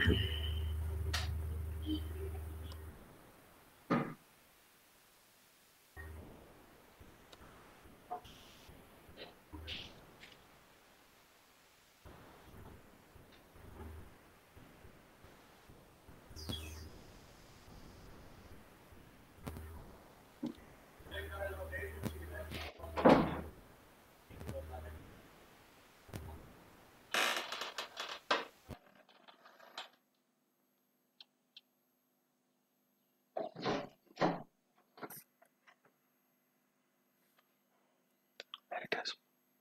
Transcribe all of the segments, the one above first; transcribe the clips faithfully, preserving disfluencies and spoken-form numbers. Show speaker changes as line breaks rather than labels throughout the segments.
It is.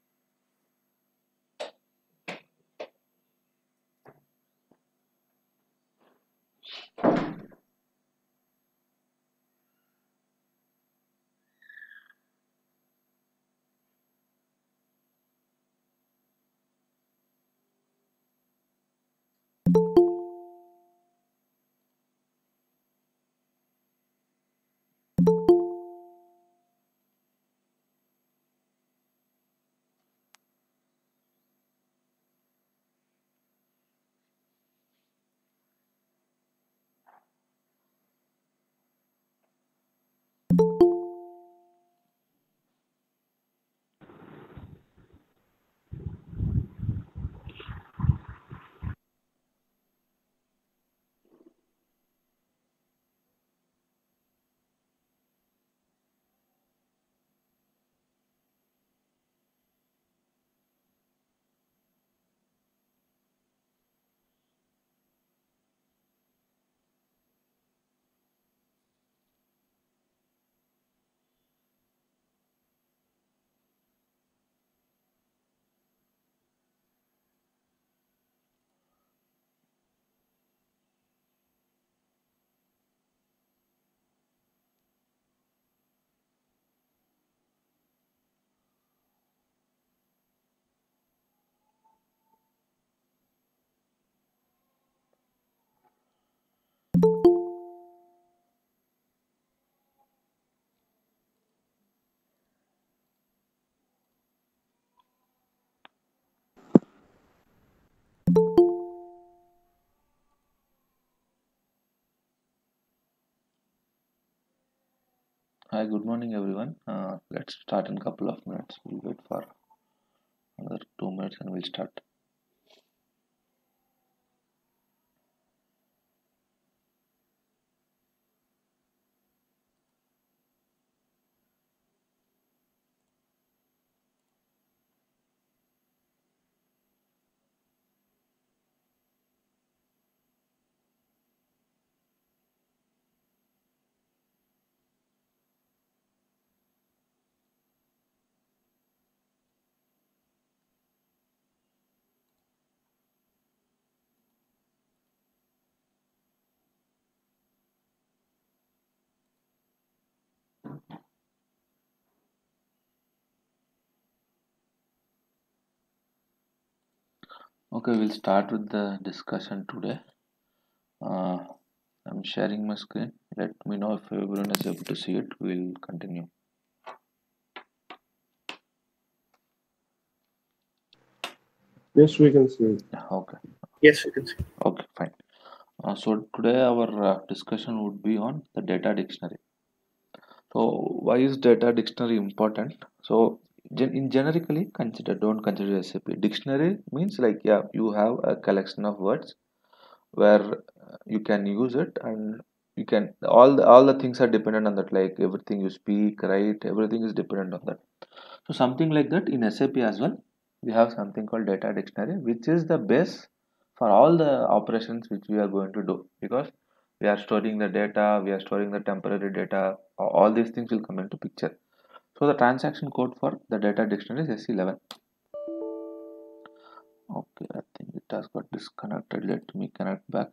Hi, good morning, everyone. Uh, let's start in a couple of minutes. We'll wait for another two minutes and we'll start. Okay, we'll start with the discussion today. Uh, I'm sharing my screen. Let me know if everyone is able to see it. We'll continue.
Yes, we can see.
Okay.
Yes, we can see.
Okay, fine. Uh, so today our uh, discussion would be on the data dictionary. So why is data dictionary important? So gen- in generically consider don't consider S A P. Dictionary means like yeah you have a collection of words where uh, you can use it and you can all the, all the things are dependent on that, like everything you speak, write, everything is dependent on that. So something like that in S A P as well, we have something called data dictionary, which is the base for all the operations which we are going to do, because we are storing the data, we are storing the temporary data, all these things will come into picture. So the transaction code for the data dictionary is S C eleven. Okay, I think it has got disconnected. Let me connect back.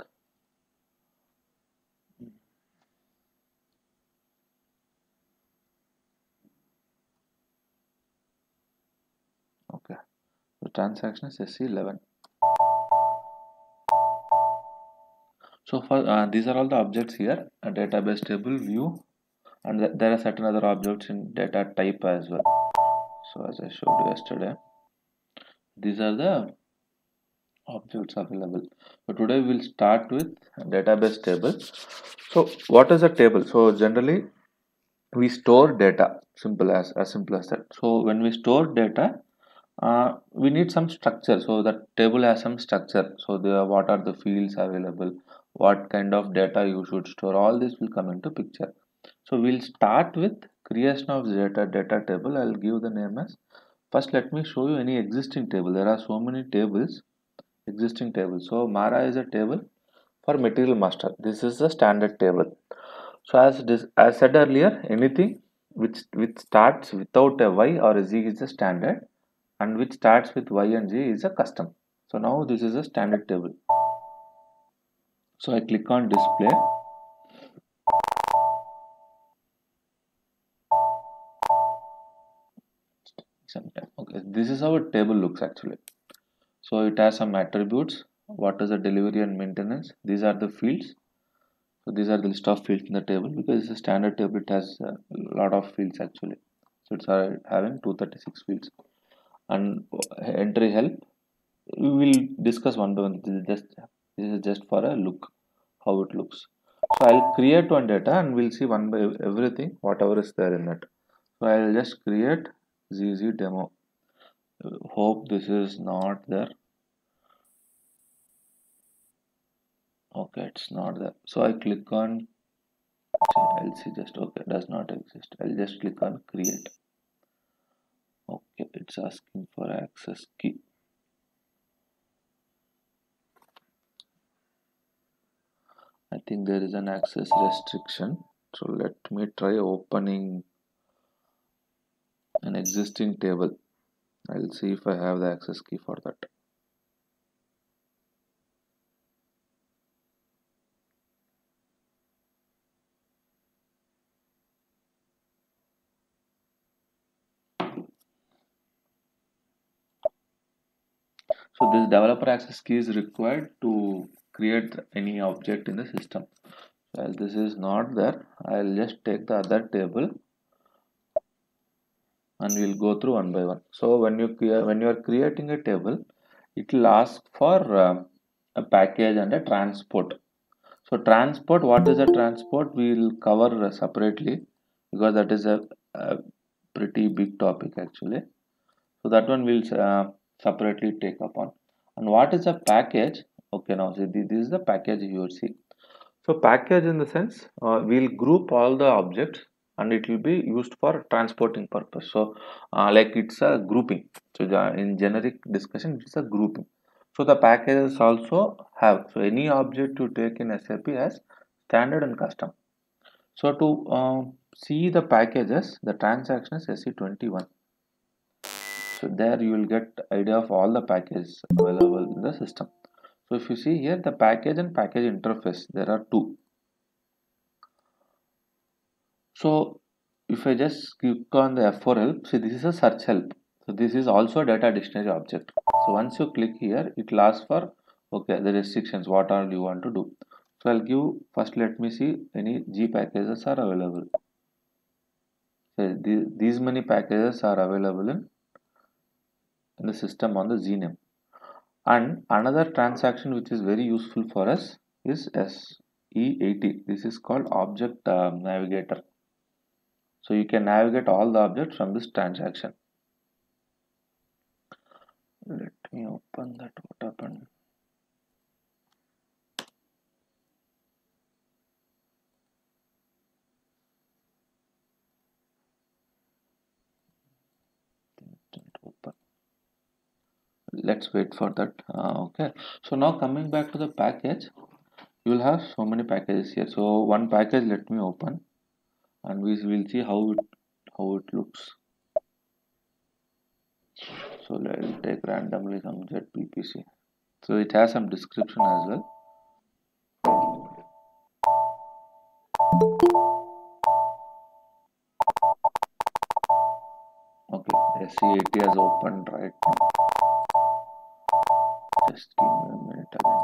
Okay, the transaction is S C eleven. So for uh, these are all the objects here: a database table, view, and th there are certain other objects in data type as well. So as I showed you yesterday, these are the objects available. So today we'll start with database table. So what is a table? So generally we store data, simple as as simple as that. So when we store data, uh, we need some structure. So the table has some structure. So the what are the fields available, what kind of data you should store, all this will come into picture. So we'll start with creation of data data table. I'll give the name as, first let me show you any existing table. There are so many tables, existing tables. So Mara is a table for material master. This is the standard table. So as this, as said earlier, anything which which starts without a y or a z is the standard, and which starts with y and z is a custom. So now this is a standard table. So I click on display. Sometime. Okay, this is how a table looks actually. So it has some attributes. What is the delivery and maintenance? These are the fields. So these are the list of fields in the table, because it's a standard table. It has a lot of fields actually. So it's uh, having two hundred thirty-six fields. And entry help, we will discuss one by one. This is just this is just for a look how it looks. So I'll create one data and we'll see one by everything whatever is there in it. So I'll just create Z Z demo. Hope this is not there. Okay, it's not there. So I click on, I'll see just, okay, does not exist. I'll just click on create. Okay, it's asking for access key. I think there is an access restriction. So let me try opening an existing table. I'll see if I have the access key for that. So this developer access key is required to create any object in the system. So as this is not there, I'll just take the other table and we'll go through one by one. So when you when you are creating a table, it will ask for uh, a package and a transport. So transport, what is a transport? We will cover separately, because that is a, a pretty big topic actually. So that one we'll uh, separately take up on. And what is a package? Okay, now see, this is the package you will see. So package in the sense, uh, we'll group all the objects and it will be used for transporting purpose. So uh, like it's a grouping. So the, in generic discussion, it's a grouping. So the packages also have, so any object you take in S A P as standard and custom. So to uh, see the packages, the transaction is S E twenty-one. So there you will get idea of all the packages available in the system. So if you see here, the package and package interface, there are two. So if I just click on the F four help, see this is a search help. So this is also a data dictionary object. So once you click here, it will ask for, okay, the restrictions, what all you want to do. So I'll give, first let me see any G packages are available. So these, these many packages are available in, in the system on the Z name. And another transaction which is very useful for us is S E eighty. This is called object uh, navigator. So you can navigate all the objects from this transaction. Let me open that. What happened? Didn't open. Let's wait for that. Uh, okay. So now coming back to the package, you will have so many packages here. So one package, let me open, and we will see how it how it looks. So I'll take randomly some Z P P C. So it has some description as well. Okay, S E eighty has opened right now. Just give me a minute again.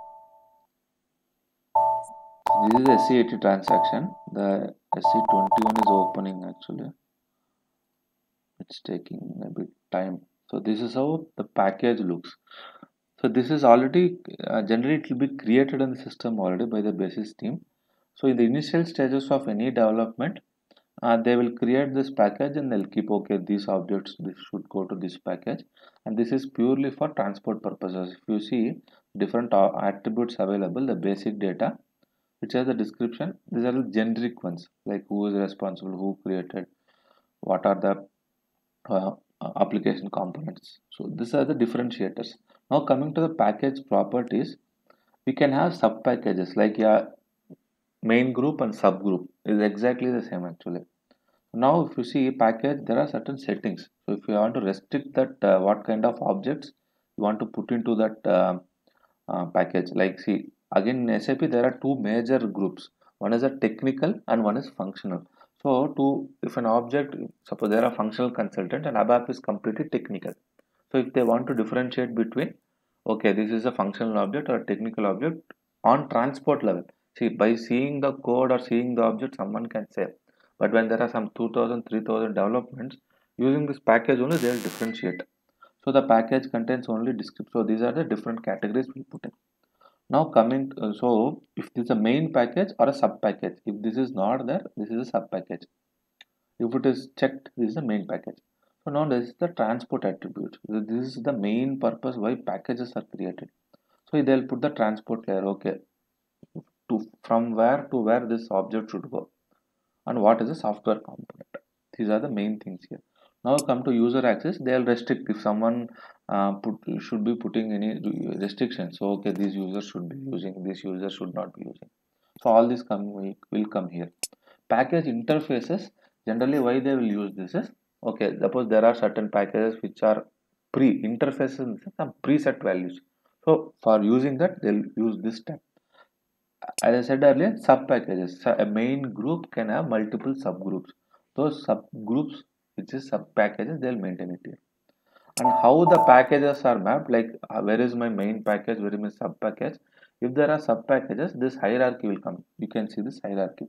So this is S E eighty transaction. The S E twenty-one is opening actually. It's taking a bit time. So this is how the package looks. So this is already uh, generally it will be created in the system already by the basis team. So in the initial stages of any development, uh, they will create this package and they'll keep, okay, these objects this should go to this package, and this is purely for transport purposes. If you see different uh, attributes available, the basic data which has the description, these are the generic ones, like who is responsible, who created, what are the uh, uh, application components. So these are the differentiators. Now coming to the package properties, we can have sub packages like, yeah, main group and subgroup is exactly the same actually. Now if you see package, there are certain settings. So if you want to restrict that, uh, what kind of objects you want to put into that uh, uh, package, like see, again in S A P there are two major groups, one is a technical and one is functional. So to, if an object, suppose there are functional consultant and ABAP is completely technical, so if they want to differentiate between, okay, this is a functional object or a technical object on transport level, see, by seeing the code or seeing the object someone can say, but when there are some two thousand three thousand developments, using this package only they will differentiate. So the package contains only description. So these are the different categories we put in. Now coming, uh, so if this is a main package or a sub package, if this is not there, this is a sub package. If it is checked, this is the main package. So now this is the transport attribute. This is the main purpose why packages are created. So they'll put the transport layer, okay, to from where to where this object should go, and what is the software component. These are the main things here. Now come to user access, they'll restrict if someone uh, put should be putting any restrictions. So okay, these users should be using, this user should not be using. So all this come will, will come here. Package interfaces, generally why they will use this is, okay, suppose there are certain packages which are pre interfaces, some preset values. So for using that they'll use this step. As I said earlier, sub packages. So a main group can have multiple subgroups. Those subgroups, which is sub packages, they'll maintain it here. And how the packages are mapped, like uh, where is my main package, where is my sub package. If there are sub packages, this hierarchy will come. You can see this hierarchy.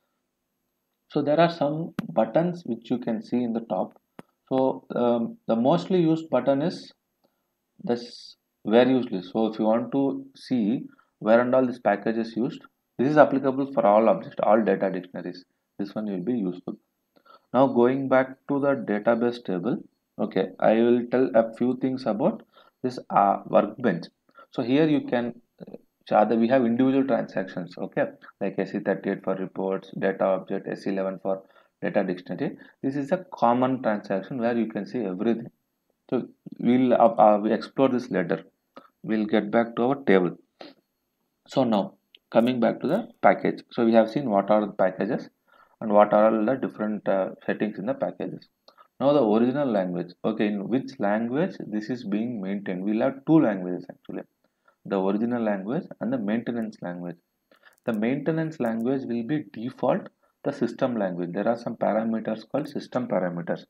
So there are some buttons which you can see in the top. So um, the mostly used button is this where useless. So if you want to see where and all this package is used, this is applicable for all objects, all data dictionaries. This one will be useful. Now going back to the database table, okay, I will tell a few things about this uh, workbench. So here you can uh, we have individual transactions, okay, like S E thirty-eight for reports, data object, S E eleven for data dictionary. This is a common transaction where you can see everything. So we'll uh, uh, we explore this later. We'll get back to our table. So now coming back to the package. So we have seen what are the packages and what are all the different uh, settings in the packages. Now the original language. Okay, in which language this is being maintained? We'll have two languages actually. The original language and the maintenance language. The maintenance language will be default the system language. There are some parameters called system parameters.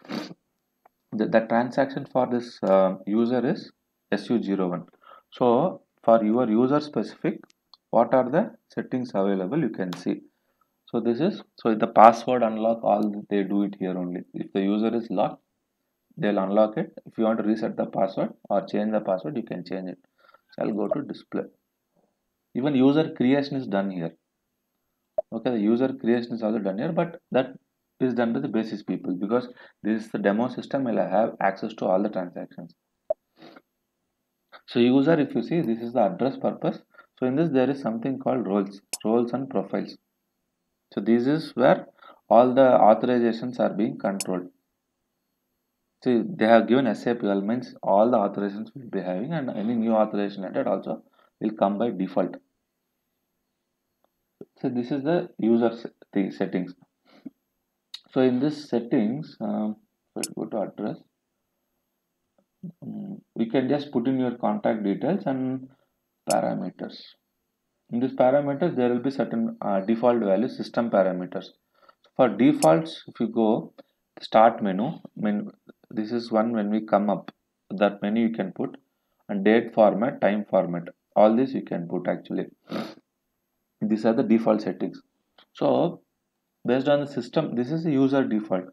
The, the transaction for this uh, user is S U zero one. So for your user specific, what are the settings available, you can see. So this is, so the password unlock, all they do it here only. If the user is locked, they'll unlock it. If you want to reset the password or change the password, you can change it. So I'll go to display. Even user creation is done here. Okay, the user creation is also done here, but that is done by the basis people, because this is the demo system, will have access to all the transactions. So user, if you see, this is the address purpose. So in this there is something called roles, roles and profiles. So this is where all the authorizations are being controlled. So they have given S A P elements, all the authorizations will be having, and any new authorization added also will come by default. So this is the user the settings. So in this settings, um, let's go to address. Um, we can just put in your contact details and parameters. In this parameters, there will be certain uh, default values, system parameters. For defaults, if you go start menu, I mean, this is one when we come up, that menu you can put, and date format, time format, all this you can put actually. These are the default settings. So based on the system, this is the user default.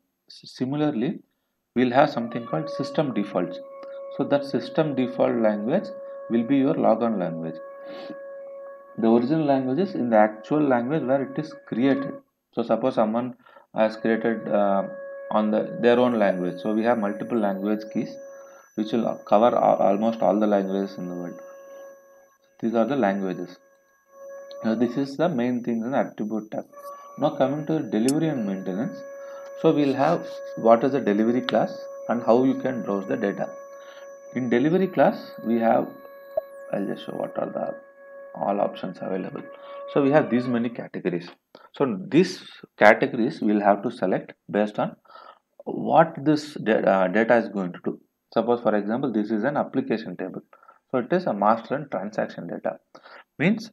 Similarly, we'll have something called system defaults. So that system default language, will be your logon language. The original language is in the actual language where it is created. So suppose someone has created uh, on the their own language. So we have multiple language keys which will cover almost all the languages in the world. These are the languages. Now this is the main thing in the attribute tab. Now coming to delivery and maintenance. So we'll have what is the delivery class and how you can browse the data. In delivery class we have, I'll just show what are the all options available. So we have these many categories. So these categories we'll have to select based on what this data, data is going to do. Suppose for example this is an application table. So it is a master and transaction data. Means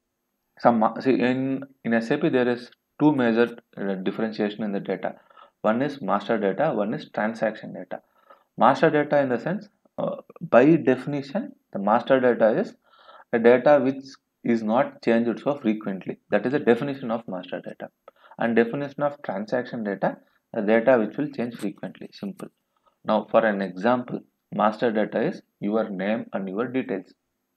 some see in in S A P there is two major uh, differentiation in the data. One is master data, one is transaction data. Master data in the sense uh, by definition the master data is a data which is not changed so frequently. That is the definition of master data. And definition of transaction data, the data which will change frequently. Simple. Now for an example, master data is your name and your details.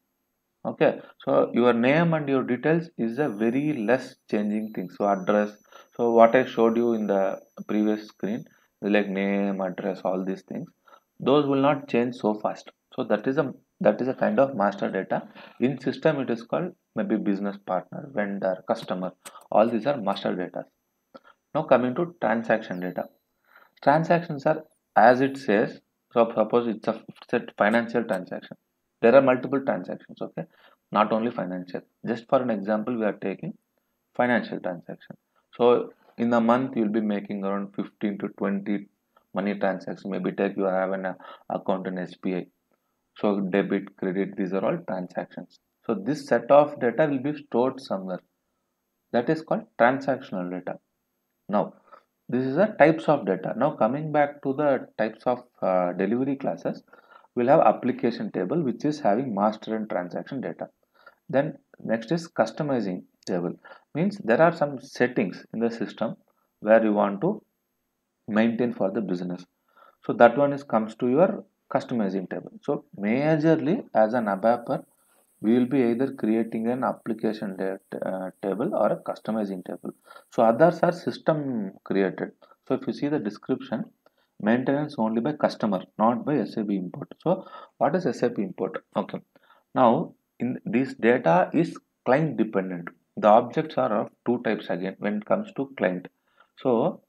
Okay, so your name and your details is a very less changing thing. So address, so what I showed you in the previous screen, like name, address, all these things, those will not change so fast. So that is a that is a kind of master data. In system it is called maybe business partner, vendor, customer. All these are master data. Now coming to transaction data. Transactions are as it says. So suppose it's a, it's a financial transaction. There are multiple transactions, okay, not only financial. Just for an example we are taking financial transaction. So in a month you'll be making around fifteen to twenty money transactions. Maybe take you have an uh, account in S B I. So debit, credit, these are all transactions. So this set of data will be stored somewhere. That is called transactional data. Now this is the types of data. Now coming back to the types of uh, delivery classes, we'll have application table which is having master and transaction data. Then next is customizing table, means there are some settings in the system where you want to maintain for the business. So that one is comes to your customizing table. So majorly as an ABAPer we will be either creating an application data, uh, table or a customizing table. So others are system created. So if you see the description, maintenance only by customer, not by S A P import. So what is S A P import? Okay, now in this data is client dependent. The objects are of two types again when it comes to client. So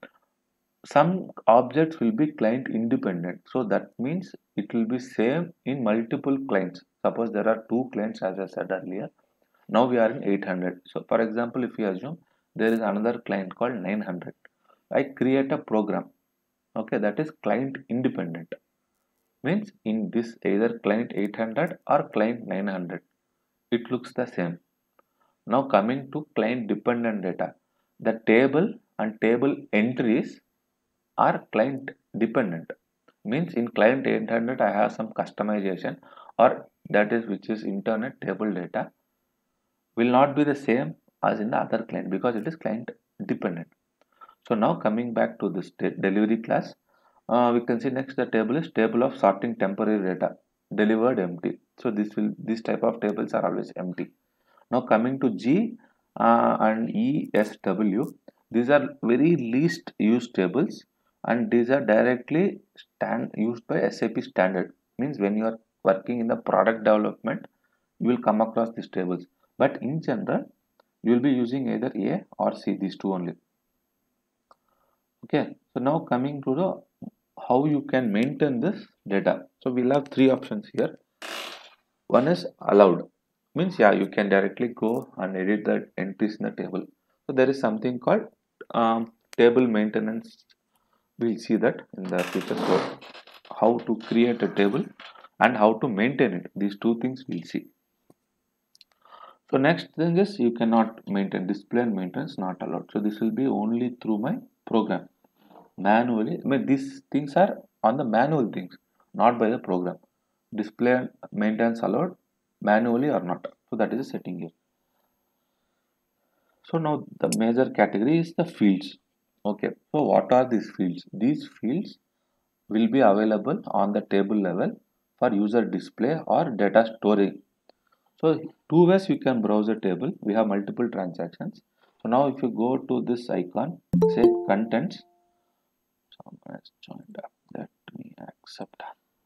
some objects will be client independent, so that means it will be same in multiple clients. Suppose there are two clients as I said earlier. Now we are in eight hundred. So for example if we assume there is another client called nine hundred, I create a program, okay, that is client independent, means in this either client eight hundred or client nine hundred it looks the same. Now coming to client dependent data, the table and table entries are client dependent, means in client eight hundred I have some customization, or that is which is internet table data will not be the same as in the other client because it is client dependent. So now coming back to this delivery class, uh, we can see next the table is table of sorting temporary data delivered empty. So this will this type of tables are always empty. Now coming to G uh, and E S W, these are very least used tables and these are directly stand used by S A P standard, means when you are working in the product development you will come across these tables, but in general you will be using either A or C, these two only. Okay, so now coming to the how you can maintain this data. So we'll have three options here. One is allowed, means yeah you can directly go and edit the entries in the table. So there is something called um, table maintenance. We'll see that in the future. So how to create a table and how to maintain it, these two things we'll see. So next thing is you cannot maintain display and maintenance not allowed. So this will be only through my program manually. I mean these things are on the manual things, not by the program. Display and maintenance allowed manually or not. So that is the setting here. So now the major category is the fields. Okay, so what are these fields? These fields will be available on the table level for user display or data storing. So two ways you can browse a table. We have multiple transactions. So now if you go to this icon, say contents, someone has joined up. Let me accept.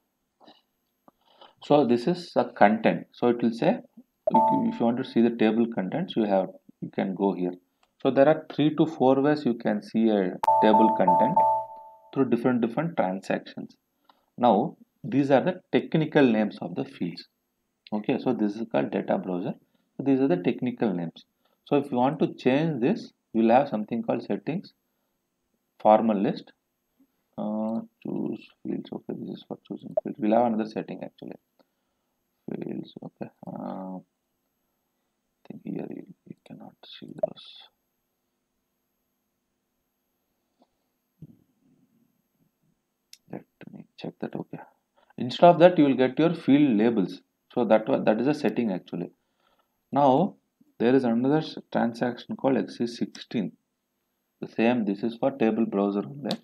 So this is a content. So it will say if you want to see the table contents, you have you can go here. So there are three to four ways you can see a table content through different different transactions. Now these are the technical names of the fields. Okay, so this is called data browser. So these are the technical names. So if you want to change this, you will have something called settings, formal list, uh, choose fields. Okay, this is for choosing fields. We'll have another setting actually. Fields. Okay. Uh, I think here you, you cannot see those. Let me check that. Okay. Instead of that, you will get your field labels. So that that is a setting actually. Now there is another transaction called X C sixteen. The same. This is for table browser only.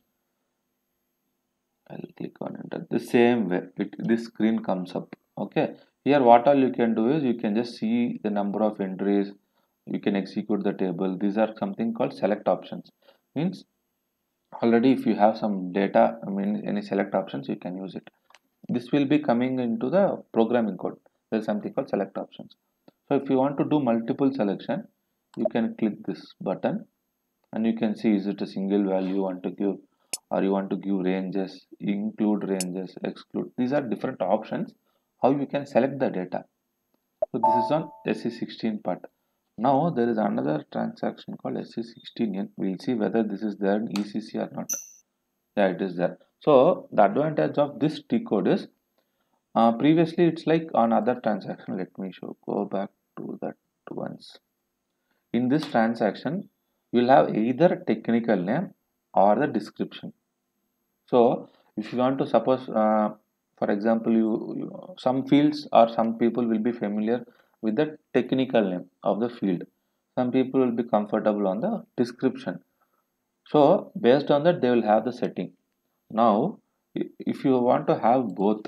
I'll click on enter. The same way, it, this screen comes up. Okay. Here, what all you can do is you can just see the number of entries. You can execute the table. These are something called select options. Means already if you have some data, I mean any select options, you can use it. This will be coming into the programming code. There is something called select options. So if you want to do multiple selection, you can click this button and you can see is it a single value you want to give, or you want to give ranges, include ranges, exclude. These are different options how you can select the data. So this is on S C sixteen part. Now there is another transaction called S C sixteen N. We'll see whether this is there in E C C or not. Yeah, it is there. So the advantage of this T code is uh, previously it's like on other transaction. Let me show. Go back to that once. In this transaction, you will have either technical name or the description. So if you want to suppose, uh, for example, you, you some fields or some people will be familiar with the technical name of the field. Some people will be comfortable on the description. So based on that, they will have the setting. Now, if you want to have both,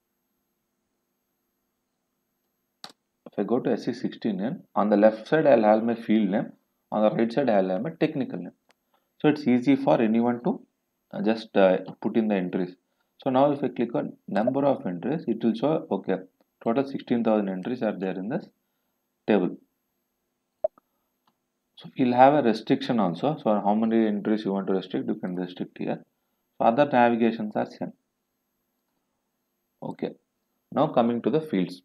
if I go to S C sixteen N, on the left side I'll have my field name, on the right side I'll have my technical name. So it's easy for anyone to uh, just uh, put in the entries. So now if I click on number of entries, it will show, okay, total sixteen thousand entries are there in this table. So we'll have a restriction also. So how many entries you want to restrict, you can restrict here. So other navigations are same. Okay. Now coming to the fields.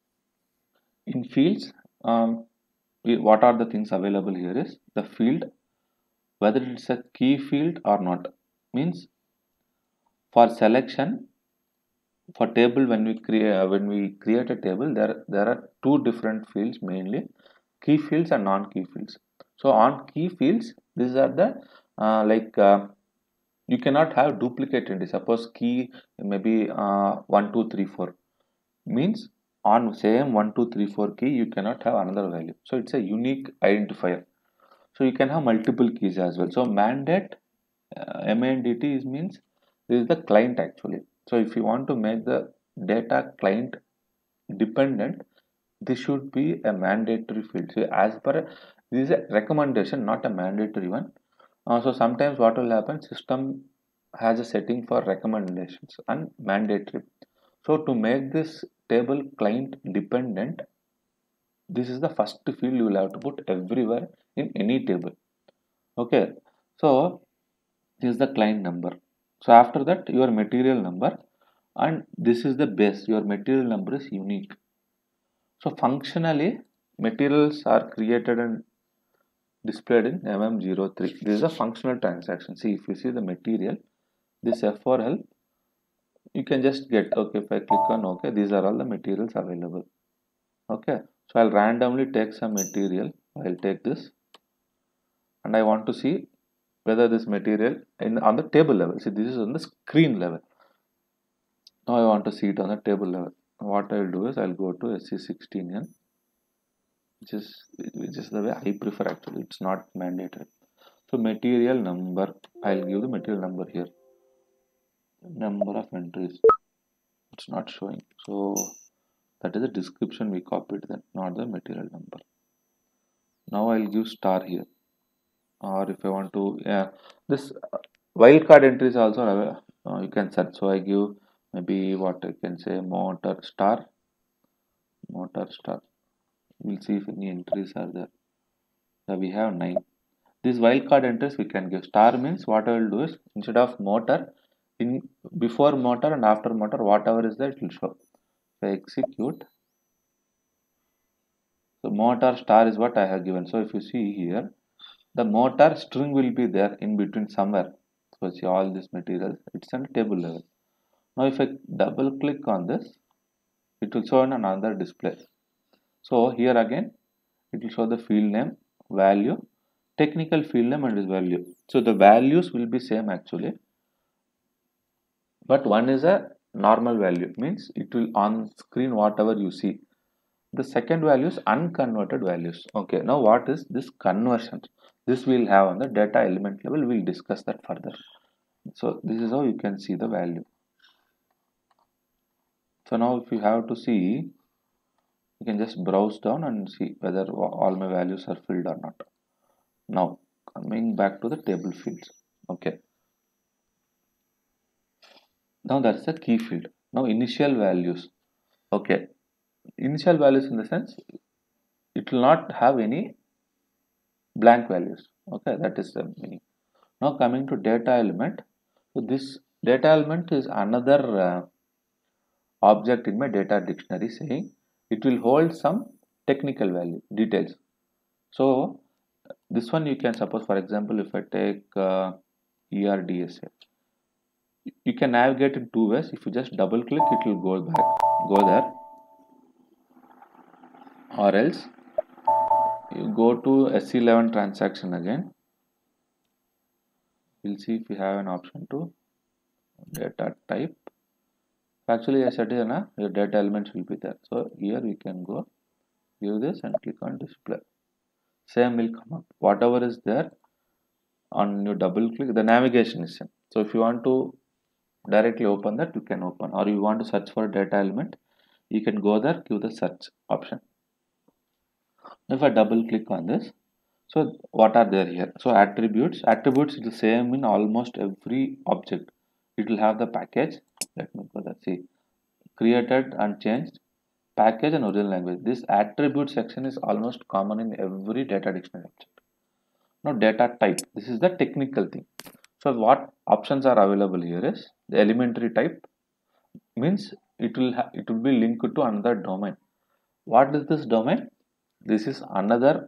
In fields, um, we, what are the things available here is the field, whether it's a key field or not. Means for selection, for table when we create uh, when we create a table, there there are two different fields mainly, key fields and non-key fields. So on key fields, these are the uh, like uh, you cannot have duplicate entry. Suppose key maybe uh, one two three four means on same one two three four key you cannot have another value. So it's a unique identifier. So you can have multiple keys as well. So mandate uh, M A N D T is means this is the client actually. So if you want to make the data client dependent, this should be a mandatory field. So as per this is a recommendation, not a mandatory one. Uh, so sometimes what will happen, system has a setting for recommendations and mandatory. So to make this table client dependent, this is the first field you will have to put everywhere in any table. Okay, so this is the client number. So after that your material number, and this is the base. Your material number is unique. So functionally materials are created and displayed in M M zero three. This is a functional transaction. See, if you see the material, this F four L, you can just get, okay, if I click on okay, these are all the materials available. Okay, so I'll randomly take some material. I'll take this and I want to see whether this material in on the table level. See, this is on the screen level. Now I want to see it on the table level. What I'll do is I'll go to S C sixteen N, which is which is the way I prefer actually. It's not mandatory. So material number, I'll give the material number here. Number of entries. it's not showing. So that is the description we copied, that not the material number. Now I'll give star here, or if I want to, yeah, this uh, wildcard entry is also available. Uh, you can search. So I give maybe what I can say, motor star, motor star. We'll see if any entries are there. So we have nine. These wildcard entries we can give. Star means what I will do is, instead of motor, in before motor and after motor, whatever is there, it will show. So execute. So motor star is what I have given. So if you see here, the motor string will be there in between somewhere. So see all this material, it's on table level. Now if I double click on this, it will show in another display. So here again, it will show the field name, value, technical field name and its value. So the values will be same actually, but one is a normal value, means it will on screen whatever you see. The second value is unconverted values. Okay, now what is this conversion? This we'll have on the data element level. We'll discuss that further. So this is how you can see the value. So now if you have to see, you can just browse down and see whether all my values are filled or not. Now coming back to the table fields. Okay, now that's the key field. Now initial values. Okay, initial values in the sense it will not have any blank values. Okay, that is the meaning. Now coming to data element. So this data element is another uh, object in my data dictionary, saying it will hold some technical value details. So this one you can suppose, for example, if I take uh, E R D S A, you can navigate in two ways. If you just double click, it will go back, go there, or else you go to S C eleven transaction again. We'll see if we have an option to data type. Actually, I said here, na, your data elements will be there. So here we can go, view this and click on display. Same will come up. Whatever is there on your double click, the navigation is same. So if you want to directly open that, you can open, or you want to search for data element, you can go there, give the search option. If I double click on this, so what are there here? So attributes, attributes is the same in almost every object. It will have the package. Let me go there. See, created and changed, package and original language. This attribute section is almost common in every data dictionary object. Now data type, this is the technical thing. So what options are available here is the elementary type, means it will it will be linked to another domain. What is this domain? This is another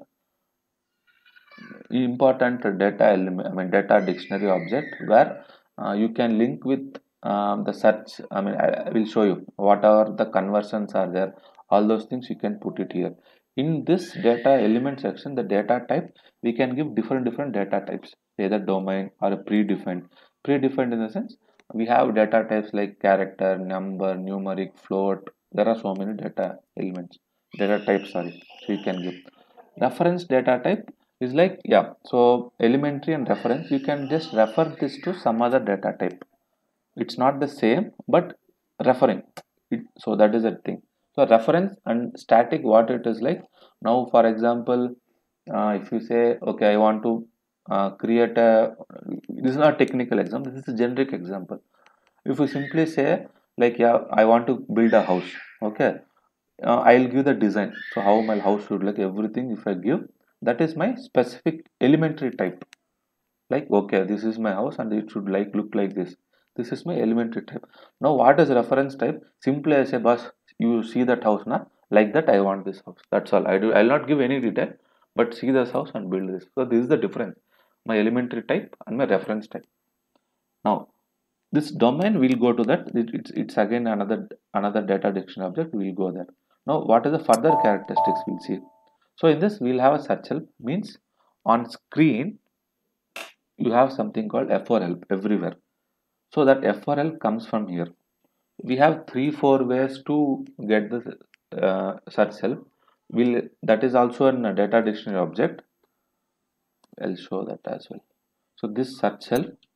important data element, I mean data dictionary object, where uh, you can link with um, the search. I mean I, I will show you whatever the conversions are there, all those things you can put it here. In this data element section, the data type, we can give different different data types, either domain or a predefined. Predefined in the sense, we have data types like character, number, numeric, float. There are so many data elements, data types, sorry. So you can give reference data type is like, yeah, so elementary and reference, you can just refer this to some other data type. It's not the same, but referring it. So that is a thing. So reference and static, what it is like. Now for example, uh, if you say, okay, I want to uh, create a, this is not a technical example, this is a generic example. If you simply say like, yeah, I want to build a house, okay, uh, I'll give the design, so how my house should look, everything. If I give, that is my specific elementary type. Like, okay, this is my house and it should like look like this. This is my elementary type. Now what is reference type? Simply I say, boss, you see that house na, like that I want this house. That's all I do. I'll not give any detail, but see this house and build this. So this is the difference, my elementary type and my reference type. Now this domain, will go to that. It, it's, it's again another another data dictionary object. We'll go there. Now what is the further characteristics? We'll see. So in this we'll have a search help, means on screen you have something called F four help everywhere. So that F four help comes from here. We have three four ways to get the uh, search help. Will that is also in a data dictionary object. I'll show that as well. So this search help,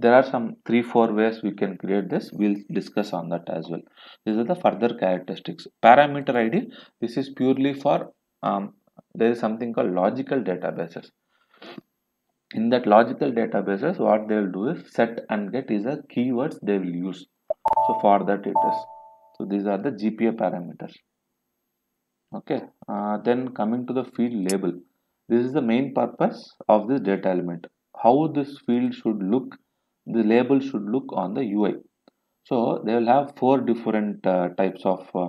there are some three four ways we can create this. We'll discuss on that as well. These are the further characteristics. Parameter id, this is purely for um, there is something called logical databases. In that logical databases, what they will do is set and get is a keywords they will use. So for that it is, so these are the G P A parameters. Okay, uh, then coming to the field label, this is the main purpose of this data element. How this field should look, the label should look on the U I. So they will have four different uh, types of uh,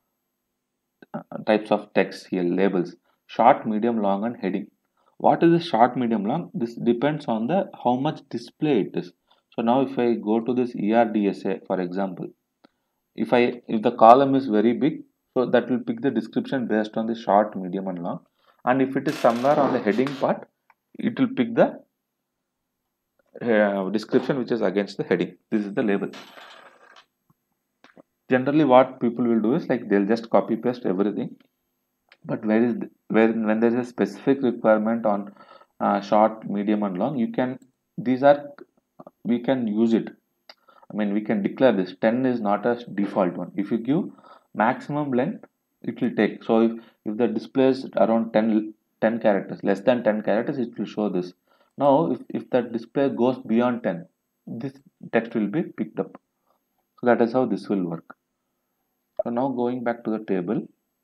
types of text here, labels: short, medium, long, and heading. What is the short, medium, long? This depends on the how much display it is. So now if I go to this E R D S A, for example, if I if the column is very big, so that will pick the description based on the short, medium, and long. And if it is somewhere on the heading part, it will pick the uh, description which is against the heading. This is the label. Generally what people will do is like they'll just copy paste everything, but where is the, where when there is a specific requirement on uh, short, medium, and long, you can these are we can use it. I mean, we can declare this ten is not a default one. If you give maximum length, it will take. So if, if the display is around ten, ten characters, less than ten characters, it will show this. Now if, if that display goes beyond ten, this text will be picked up. So that is how this will work. So now going back to the table,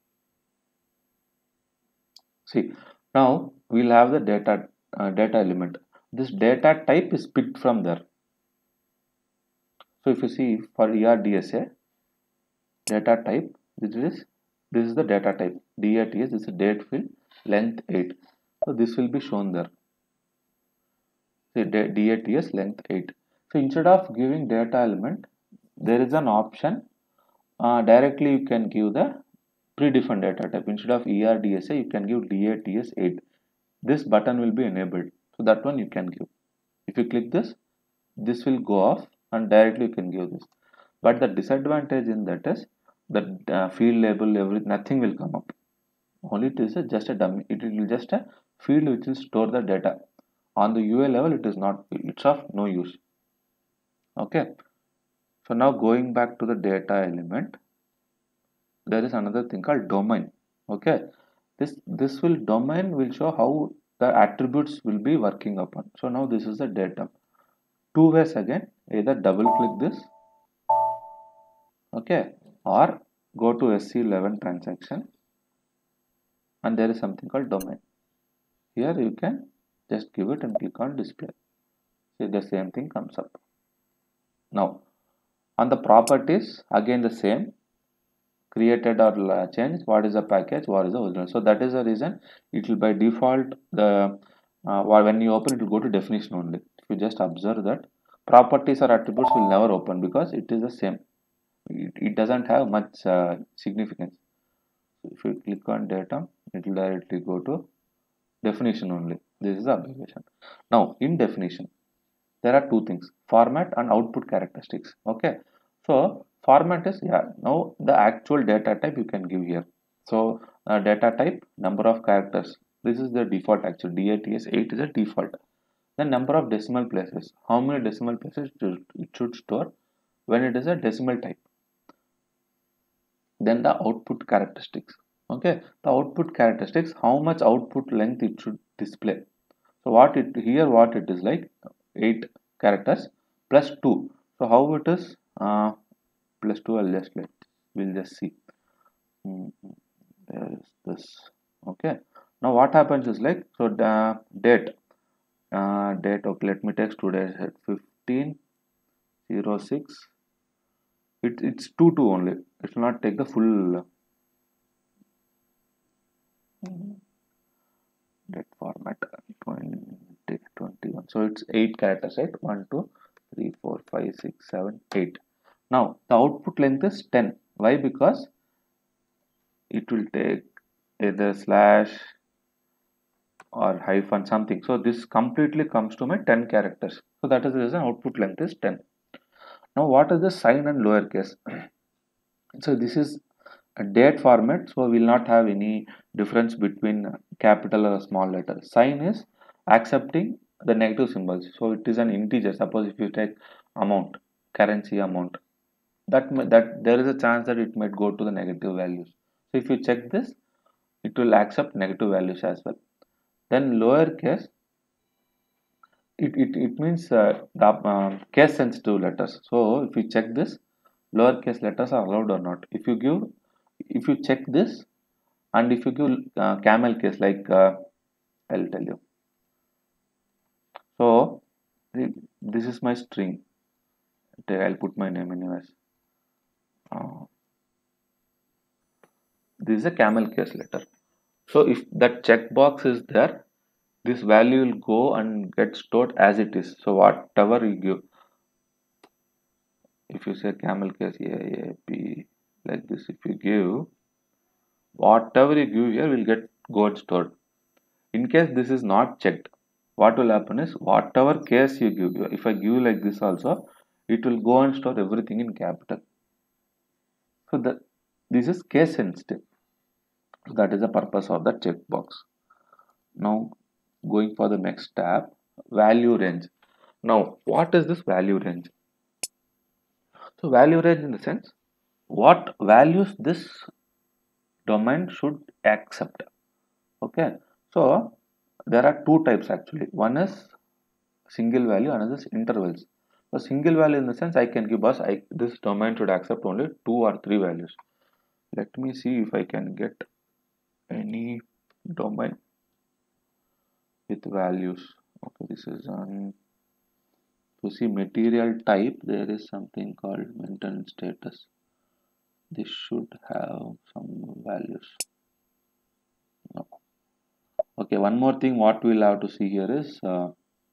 see, now we'll have the data uh, data element. This data type is picked from there. So if you see for E R D S A, data type, this is this is the data type, D A T S, this is date field, length eight. So this will be shown there. See, D A T S length eight. So instead of giving data element, there is an option. Uh, directly you can give the predefined data type. Instead of E R D S A, you can give D A T S eight. This button will be enabled. So that one you can give. If you click this, this will go off and directly you can give this. But the disadvantage in that is the uh, field label, every nothing will come up. Only it is a, just a dummy. It will just a field which will store the data. On the U I level, it is not. It's of no use. Okay. So now going back to the data element, there is another thing called domain. Okay. This this will domain will show how the attributes will be working upon. So now this is the data. Two ways again. Either double click this. Okay, or go to S C eleven transaction and there is something called domain. Here you can just give it and click on display. See, the same thing comes up. Now on the properties, again the same, created or changed, what is the package, what is the original. So that is the reason it will by default the uh, when you open it will go to definition only. If you just observe that properties or attributes will never open because it is the same. It, it doesn't have much uh, significance. So if you click on data, it will directly go to definition only. This is the observation. Now in definition, there are two things: format and output characteristics. Okay, so format is, yeah, now the actual data type you can give here. So uh, data type, number of characters, this is the default. Actually D A T S eight is a default. Then number of decimal places, how many decimal places it should store when it is a decimal type. Then the output characteristics. Okay, the output characteristics, how much output length it should display. So what it here what it is like eight characters plus two. So how it is uh, plus two, I'll just let we'll just see. Mm-hmm. There is this. Okay, now what happens is like, so the date uh, date, okay, let me take today's at fifteen oh six. It, it's two two only, it will not take the full date format. twenty twenty-one, so it's eight characters, right? One two three four five six seven eight. Now the output length is ten. Why? Because it will take either slash or hyphen something. So this completely comes to my ten characters. So that is the reason output length is ten. Now what is the sign and lowercase? So this is a date format, so we will not have any difference between capital or small letter. Sign is accepting the negative symbols. So it is an integer. Suppose if you take amount, currency amount, that may, that there is a chance that it might go to the negative values. So if you check this, it will accept negative values as well. Then lowercase, it, it, it means uh, the uh, case sensitive letters. So if you check this, lowercase letters are allowed or not. If you give, if you check this, and if you give uh, camel case, like uh, I'll tell you. So this is my string. I'll put my name anyways. Uh, this is a camel case letter. So if that checkbox is there, this value will go and get stored as it is. So whatever you give, if you say camel case A, A, B, like this, if you give, whatever you give here will get go and stored. In case this is not checked, what will happen is whatever case you give, if I give like this also, it will go and store everything in capital. So that this is case sensitive. So that is the purpose of the checkbox. Now going for the next tab, value range. Now what is this value range? So value range in the sense, what values this domain should accept. Okay, so there are two types actually. One is single value, another is intervals. So single value in the sense, I can give us I, this domain should accept only two or three values. Let me see if I can get any domain with values. Okay, this is on, to see material type, there is something called maintenance status. This should have some values. No. Okay, one more thing what we'll have to see here is uh,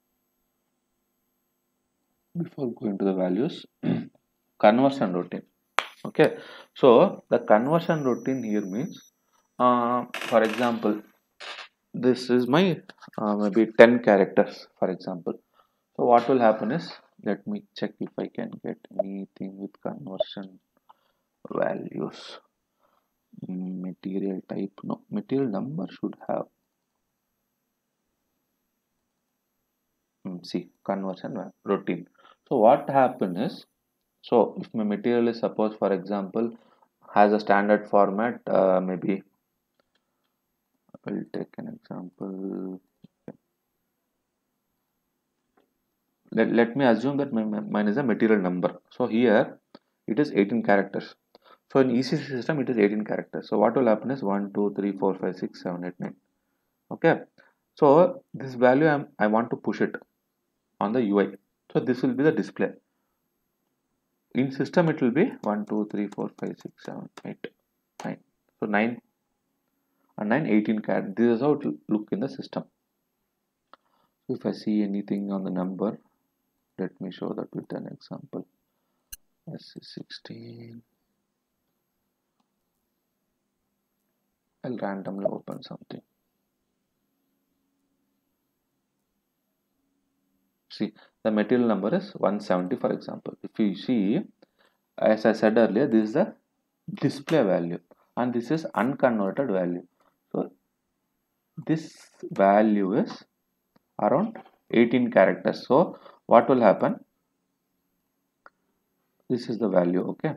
before going to the values, conversion routine. Okay, so the conversion routine here means, uh, for example, this is my uh, maybe ten characters, for example. So what will happen is, let me check if I can get anything with conversion values. Material type, no, material number should have. See, conversion routine. So what happen is, so if my material is, suppose for example, has a standard format, uh, maybe I will take an example. Let, let me assume that my, mine is a material number. So here it is eighteen characters. So in E C C system it is eighteen characters. So what will happen is one, two, three, four, five, six, seven, eight, nine. Okay. So this value I'm, I want to push it on the U I. So this will be the display. In system it will be one, two, three, four, five, six, seven, eight, nine. So nine and nine, eighteen characters. This is how it will look in the system. If I see anything on the number, let me show that with an example. S C sixteen. I'll randomly open something. See, the material number is one seventy, for example. If you see, as I said earlier, this is the display value and this is unconverted value. So this value is around eighteen characters. So what will happen? This is the value. Okay.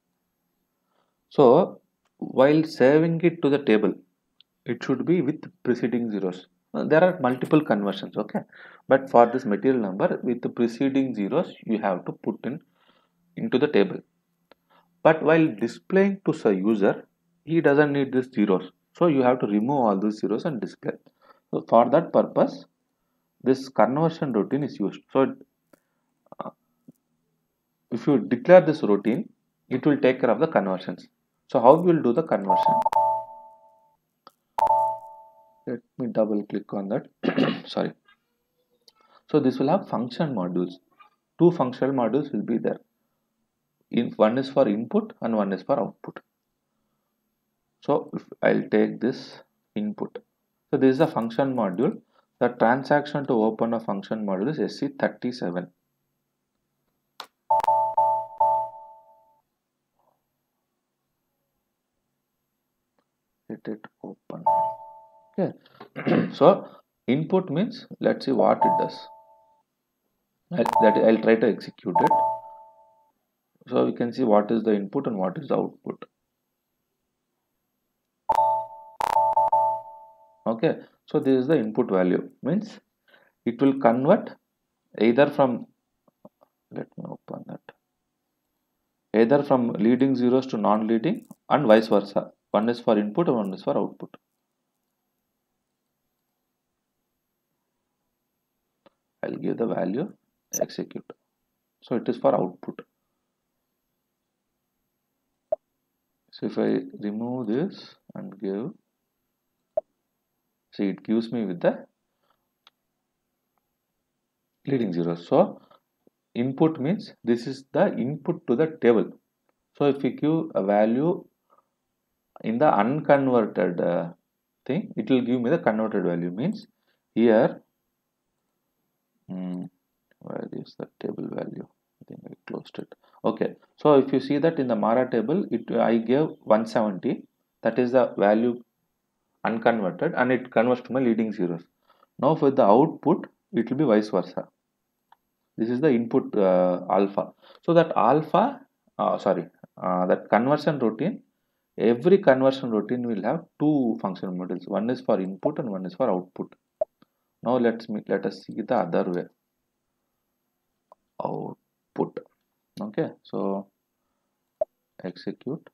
So while saving it to the table, it should be with preceding zeros. There are multiple conversions. Okay, but for this material number with the preceding zeros, you have to put in into the table. But while displaying to the user, he doesn't need these zeros, so you have to remove all these zeros and display. So for that purpose, this conversion routine is used. So uh, if you declare this routine, it will take care of the conversions. So how we will do the conversion? Let me double click on that. Sorry. So this will have function modules. Two functional modules will be there. In one is for input and one is for output. So if I'll take this input. So this is a function module. The transaction to open a function module is S C thirty-seven. Let it open. Okay. So Input means, let's see what it does. I'll, that I'll try to execute it. So we can see what is the input and what is the output. Okay, so this is the input value, means it will convert either from, let me open that, either from leading zeros to non-leading and vice versa. One is for input and one is for output. I'll give the value, execute. So it is for output. So if I remove this and give, see, it gives me with the leading zeros. So input means this is the input to the table. So if we give a value in the unconverted uh, thing, it will give me the converted value. Means here, hmm, where is the table value? I think I closed it. Okay, so if you see that in the Mara table, it I gave one seventy. That is the value unconverted, and it converts to my leading zeros. Now for the output, it will be vice versa. This is the input uh, alpha. So that alpha, uh, sorry, uh, that conversion routine, every conversion routine will have two function models. One is for input and one is for output. Now let's let us see the other way. Output. Okay, so execute.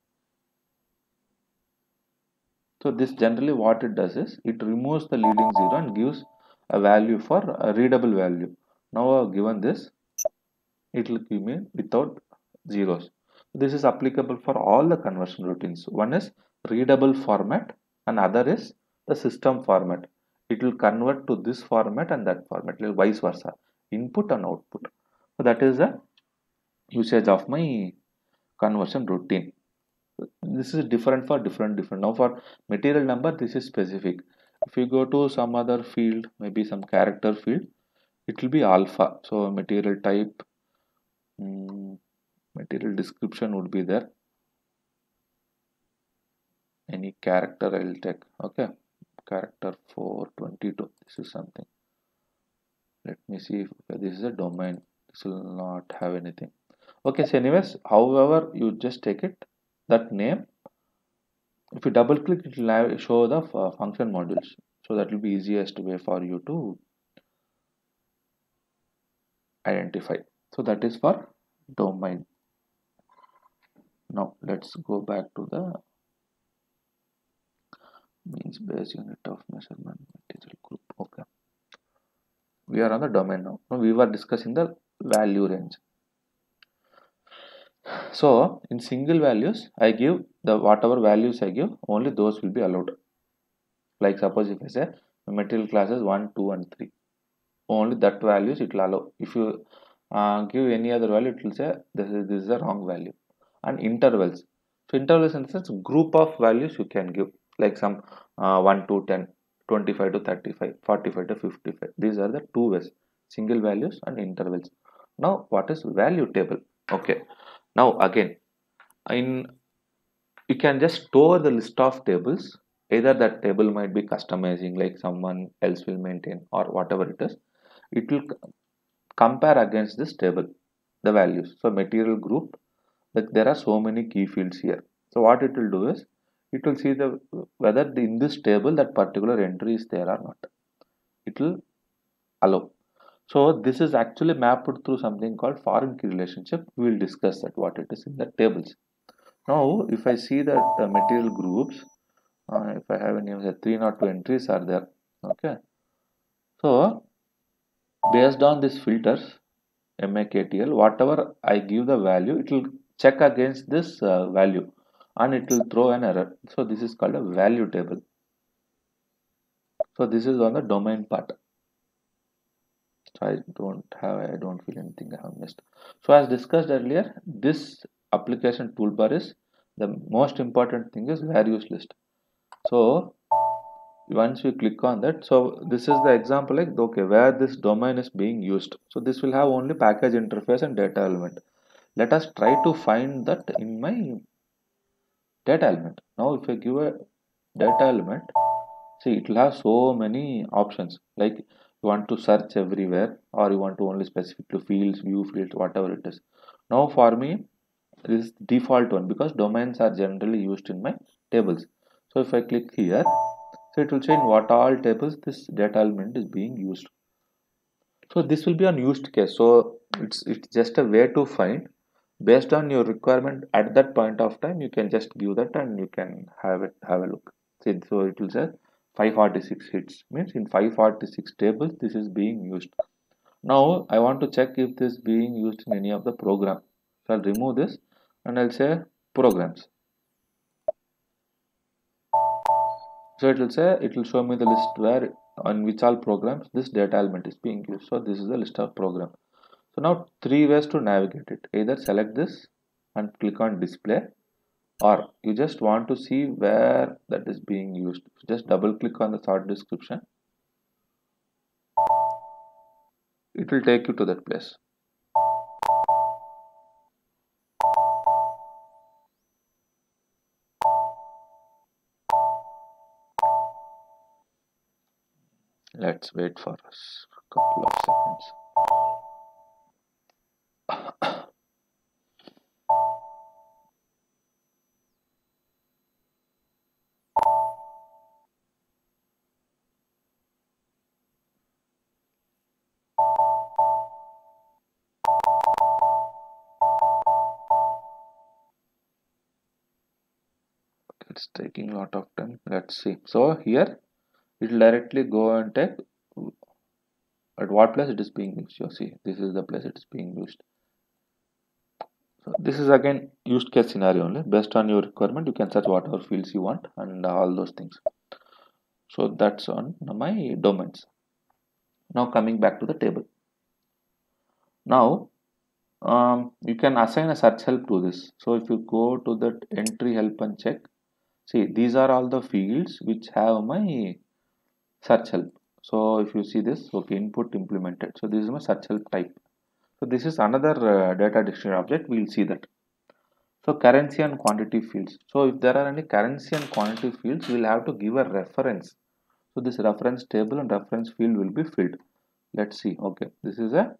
So this generally what it does is it removes the leading zero and gives a value for a readable value. Now I've given this, it will give me without zeros. This is applicable for all the conversion routines. One is readable format and other is the system format. It will convert to this format and that format, like vice versa, input and output. So that is the usage of my conversion routine. This is different for different different. Now for material number, this is specific. If you go to some other field, maybe some character field, it will be alpha. So material type, mm, material description would be there. Any character I'll take. Okay, character four twenty-two. This is something. Let me see if okay, this is a domain. This will not have anything. Okay, so anyways, however, you just take it, that name. If you double click, it will show the function modules. So that will be easiest way for you to identify. So that is for domain. Now let's go back to the means base unit of measurement material group. Okay, we are on the domain now. Now we were discussing the value range. So in single values, I give the whatever values I give, only those will be allowed. Like suppose if I say material classes one, two, and three, only that values it will allow. If you uh, give any other value, it will say this is this is a wrong value. And intervals. So intervals in the sense group of values you can give, like some uh, one to ten, twenty-five to thirty-five, forty-five to fifty-five. These are the two ways, single values and intervals. Now what is value table? Okay, now again in you can just store the list of tables. Either that table might be customizing, like someone else will maintain, or whatever it is, it will compare against this table the values. So material group, like there are so many key fields here. So what it will do is it will see the whether the, in this table that particular entry is there or not. It will allow. So this is actually mapped through something called foreign key relationship. We will discuss that what it is in the tables. Now if I see that the material groups, uh, if I have any of the three hundred two entries are there. Okay, so based on these filters M A K T L, whatever I give the value, it will check against this uh, value and it will throw an error. So this is called a value table. So this is on the domain part. So I don't have, I don't feel anything I have missed. So as discussed earlier, this application toolbar is the most important thing is values list. So once you click on that, so this is the example like okay where this domain is being used. So this will have only package interface and data element. Let us try to find that in my data element. Now if I give a data element, See, it will have so many options, like you want to search everywhere or you want to only specific to fields, view fields, whatever it is. Now for me, this is default one because domains are generally used in my tables. So if I click here, so it will say in what all tables this data element is being used. So this will be an used case. So it's it's just a way to find based on your requirement at that point of time. You can just give that and you can have it have a look. See, so it will say five forty-six hits means in five forty-six tables this is being used. Now I want to check if this is being used in any of the program. So I'll remove this and I'll say programs. So it will say it will show me the list where on which all programs this data element is being used. So this is the list of programs. So now three ways to navigate it. Either select this and click on display, or you just want to see where that is being used. Just double click on the short description. It will take you to that place. Let's wait for a couple of seconds. It's taking a lot of time. Let's see. So here it will directly go and take at what place it is being used. You see, this is the place it is being used. So this is again used case scenario only. Based on your requirement, you can search whatever fields you want and all those things. So that's on my domains. Now coming back to the table. Now um, you can assign a search help to this. So if you go to that entry help and check, see these are all the fields which have my search help. So if you see this, okay, input implemented. So this is my search help type. So this is another uh, data dictionary object. We will see that. So currency and quantity fields. So if there are any currency and quantity fields, we will have to give a reference. So this reference table and reference field will be filled. Let's see. Okay, this is a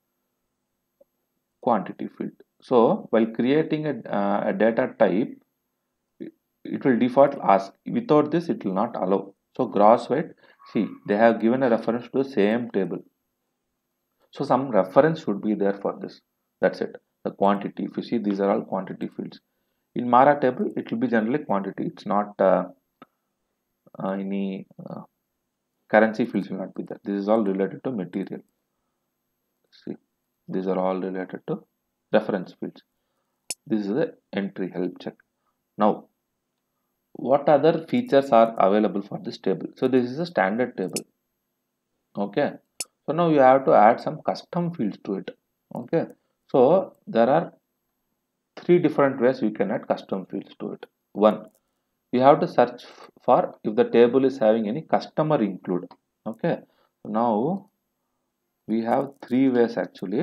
quantity field. So while creating a, uh, a data type, it will default ask. Without this, it will not allow. So gross weight. See, they have given a reference to the same table. So some reference should be there for this. That's it. The quantity. If you see, these are all quantity fields. In Mara table, it will be generally quantity. It's not uh, uh, any uh, currency fields will not be there. This is all related to material. See, these are all related to reference fields. This is the entry help check. Now, what other features are available for this table? So this is a standard table. Okay. So now you have to add some custom fields to it. Okay. So there are three different ways we can add custom fields to it. One, you have to search for if the table is having any customer include. Okay. So now we have three ways actually.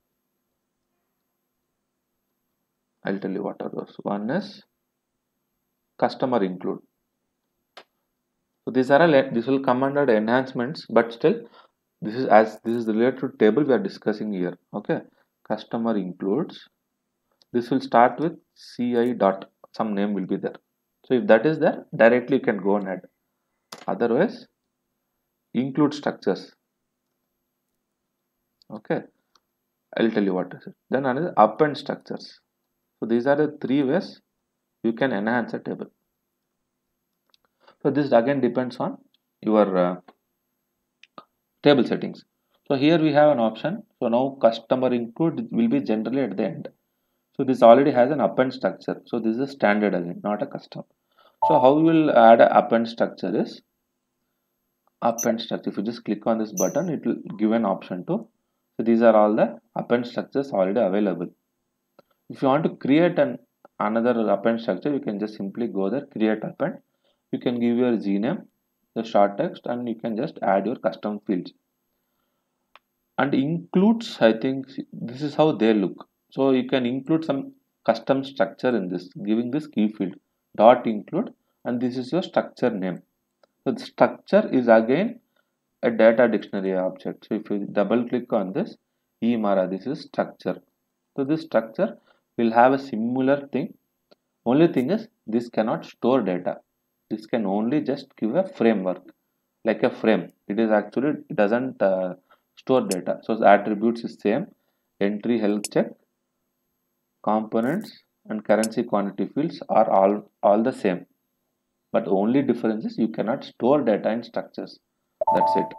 I'll tell you what are those. One is customer include. So these are a, this will come under enhancements, but still this is as this is related to table we are discussing here. Okay. Customer includes. This will start with ci dot some name will be there. So if that is there, directly you can go and add. Otherwise, include structures. Okay, I'll tell you what is it. Then another append structures. So these are the three ways you can enhance a table. So this again depends on your uh, table settings. So here we have an option. So now customer include will be generally at the end. So this already has an append structure. So this is standard again, not a custom. So how we will add an append structure is append structure. If you just click on this button, it will give an option to. So these are all the append structures already available. If you want to create an another append structure, you can just simply go there, create append. You can give your G name, the short text, and you can just add your custom fields. And includes, I think this is how they look. So you can include some custom structure in this, giving this key field dot include, and this is your structure name. So the structure is again a data dictionary object. So if you double click on this, eMara, this is structure. So this structure will have a similar thing. Only thing is this cannot store data. This can only just give a framework, like a frame. It is actually, it doesn't uh, store data. So the attributes is same. Entry, health check, components and currency quantity fields are all, all the same. But only difference is you cannot store data in structures. That's it.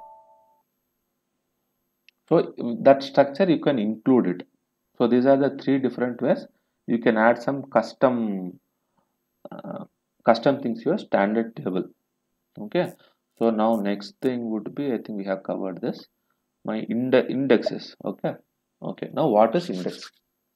So that structure you can include it. So these are the three different ways you can add some custom uh, custom things to your standard table. Okay. So now next thing would be, I think we have covered this, my inde indexes. Okay. Okay. Now what is index?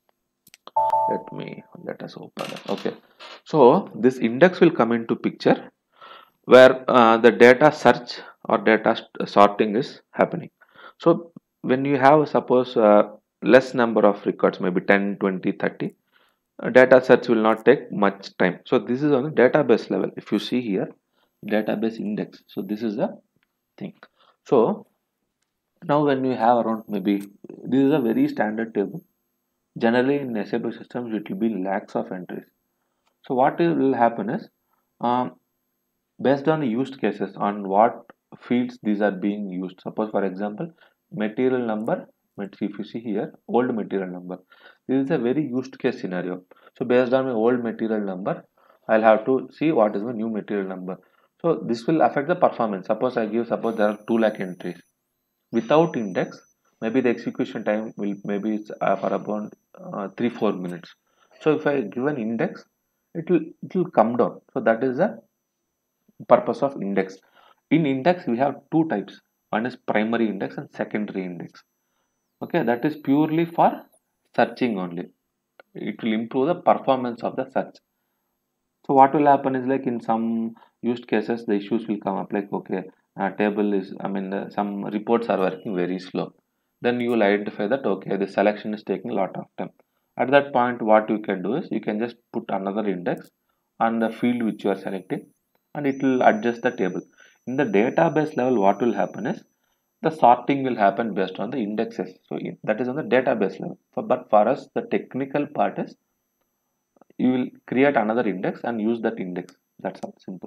Let me let us open it. Okay. So this index will come into picture where uh, the data search or data sorting is happening. So when you have suppose uh, less number of records, maybe ten, twenty, thirty, uh, data search will not take much time. So this is on the database level. If you see here, database index. So this is the thing. So now when you have around, maybe this is a very standard table. Generally in S A P systems it will be lakhs of entries. So what will happen is, um, based on used cases, on what fields these are being used. Suppose for example, material number, if you see here, old material number, this is a very used case scenario. So based on my old material number, I'll have to see what is my new material number. So this will affect the performance. Suppose I give, suppose there are two lakh entries without index, maybe the execution time will, maybe it's uh, for about uh, three four minutes. So if I give an index, it will it will come down. So that is the purpose of index. In index we have two types. One is primary index and secondary index. Okay, that is purely for searching only. It will improve the performance of the search. So what will happen is, like in some used cases the issues will come up, like okay, uh, table is, I mean uh, some reports are working very slow. Then you will identify that okay, the selection is taking a lot of time. At that point what you can do is you can just put another index on the field which you are selecting, and it will adjust the table. In the database level what will happen is the sorting will happen based on the indexes. So in, that is on the database level. So, but for us the technical part is you will create another index and use that index. That's all, simple.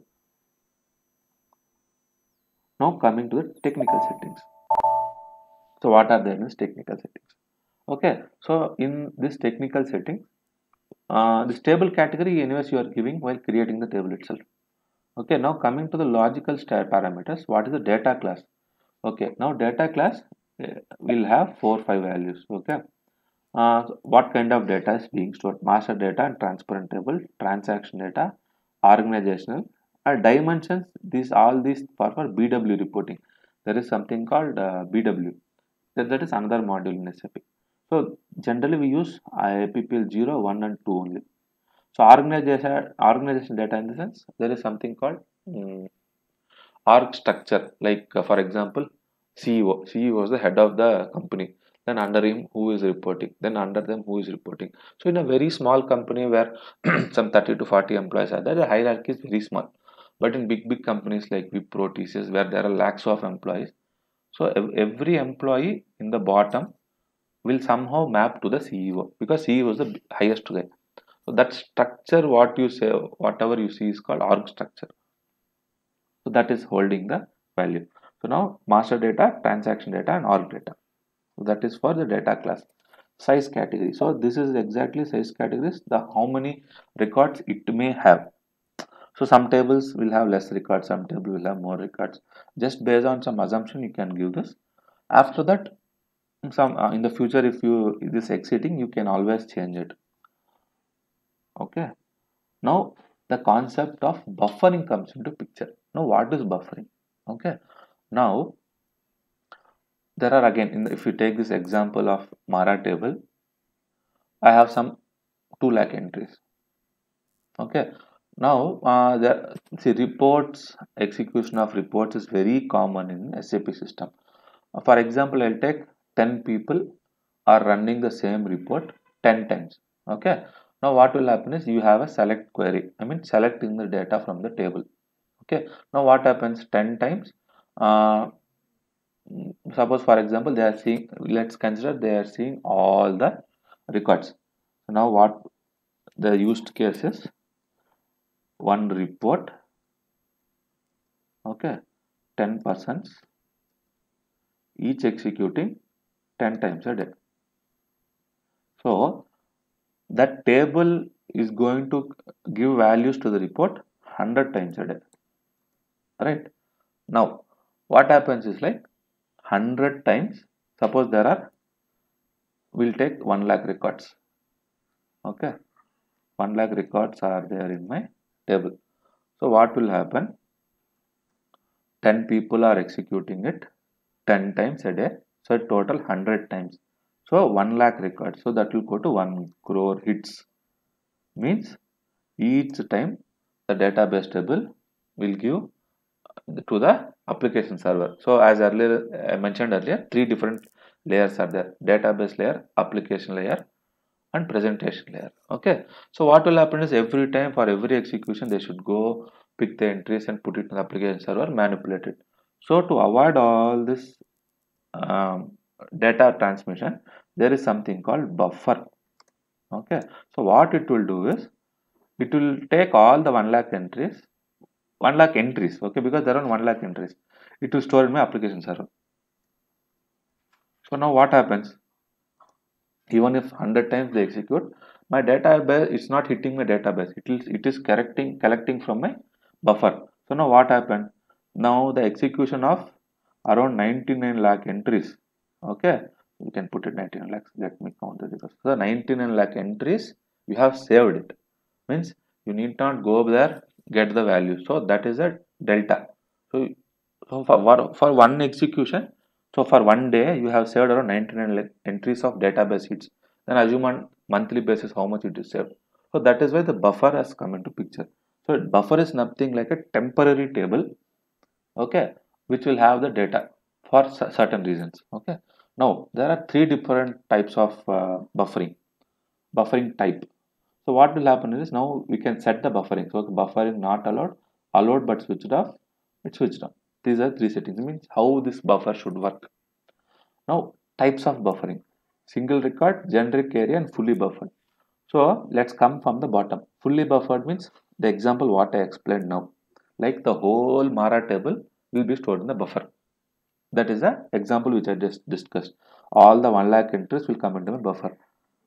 Now coming to the technical settings. So what are there in technical settings? Okay, so in this technical setting, uh, this table category anyways you are giving while creating the table itself. Okay, now coming to the logical star parameters, what is the data class? Okay, now data class uh, will have four five values. Okay, uh, so what kind of data is being stored? Master data and transparent table, transaction data, organizational, and dimensions. These all these for, for B W reporting. There is something called uh, B W. That, that is another module in S A P. So generally we use I P P L zero, one and two only. So organization organization data, in the sense there is something called um, org structure. Like uh, for example, C E O. C E O is the head of the company. Then under him who is reporting. Then under them who is reporting. So in a very small company where some thirty to forty employees are there, the hierarchy is very small. But in big big companies like Wipro, T C S, where there are lakhs of employees, so ev- every employee in the bottom will somehow map to the C E O, because C E O is the b- highest guy. So that structure, what you say, whatever you see, is called org structure. So that is holding the value. So now master data, transaction data, and org data. So that is for the data class. Size category. So this is exactly size categories, the how many records it may have. So some tables will have less records, some table will have more records. Just based on some assumption, you can give this. After that, some uh, in the future, if you it is exceeding, you can always change it. Okay. Now the concept of buffering comes into picture. Now what is buffering? Okay. Now there are again, in the, if you take this example of Mara table, I have some two lakh entries. Okay. Now uh, the see reports, execution of reports is very common in S A P system. Uh, For example, I'll take ten people are running the same report ten times. Okay. Now what will happen is you have a select query. I mean selecting the data from the table. Okay, now what happens ten times? Uh, suppose for example they are seeing, let's consider they are seeing all the records. So now what the used case is, one report, okay, ten persons, each executing ten times a day. So that table is going to give values to the report one hundred times a day, right? Now what happens is like one hundred times, suppose there are, we'll take one lakh records, okay, one lakh records are there in my table. So what will happen, ten people are executing it ten times a day, so total one hundred times, so one lakh records, so that will go to one crore hits, means each time the database table will give to the application server. So as earlier I mentioned earlier, three different layers are there: database layer, application layer, and presentation layer. Okay, so what will happen is every time for every execution they should go pick the entries and put it in the application server, manipulate it. So to avoid all this um, data transmission, there is something called buffer. Okay, so what it will do is it will take all the one lakh entries, one lakh entries, okay, because there are one lakh entries, it will store in my application server. So now what happens, even if one hundred times they execute, my database is not hitting my database, it is it is correcting collecting from my buffer. So now what happened, now the execution of around ninety-nine lakh entries, okay, you can put it ninety-nine lakhs, let me count the zeros. So ninety-nine lakh entries you have saved it, means you need not go there get the value, so that is a delta. So, so for, for one execution, so for one day you have saved around ninety-nine entries of database hits, then assume on monthly basis how much it is saved. So that is why the buffer has come into picture. So buffer is nothing like a temporary table, okay, which will have the data for certain reasons. Okay, now there are three different types of uh, buffering buffering type. So what will happen is now we can set the buffering. So buffering not allowed, allowed but switched off, it's switched on. These are three settings. It means how this buffer should work. Now types of buffering: single record, generic area, and fully buffered. So let's come from the bottom. Fully buffered means the example what I explained now. Like the whole Mara table will be stored in the buffer. That is the example which I just discussed. All the one lakh entries will come into my buffer.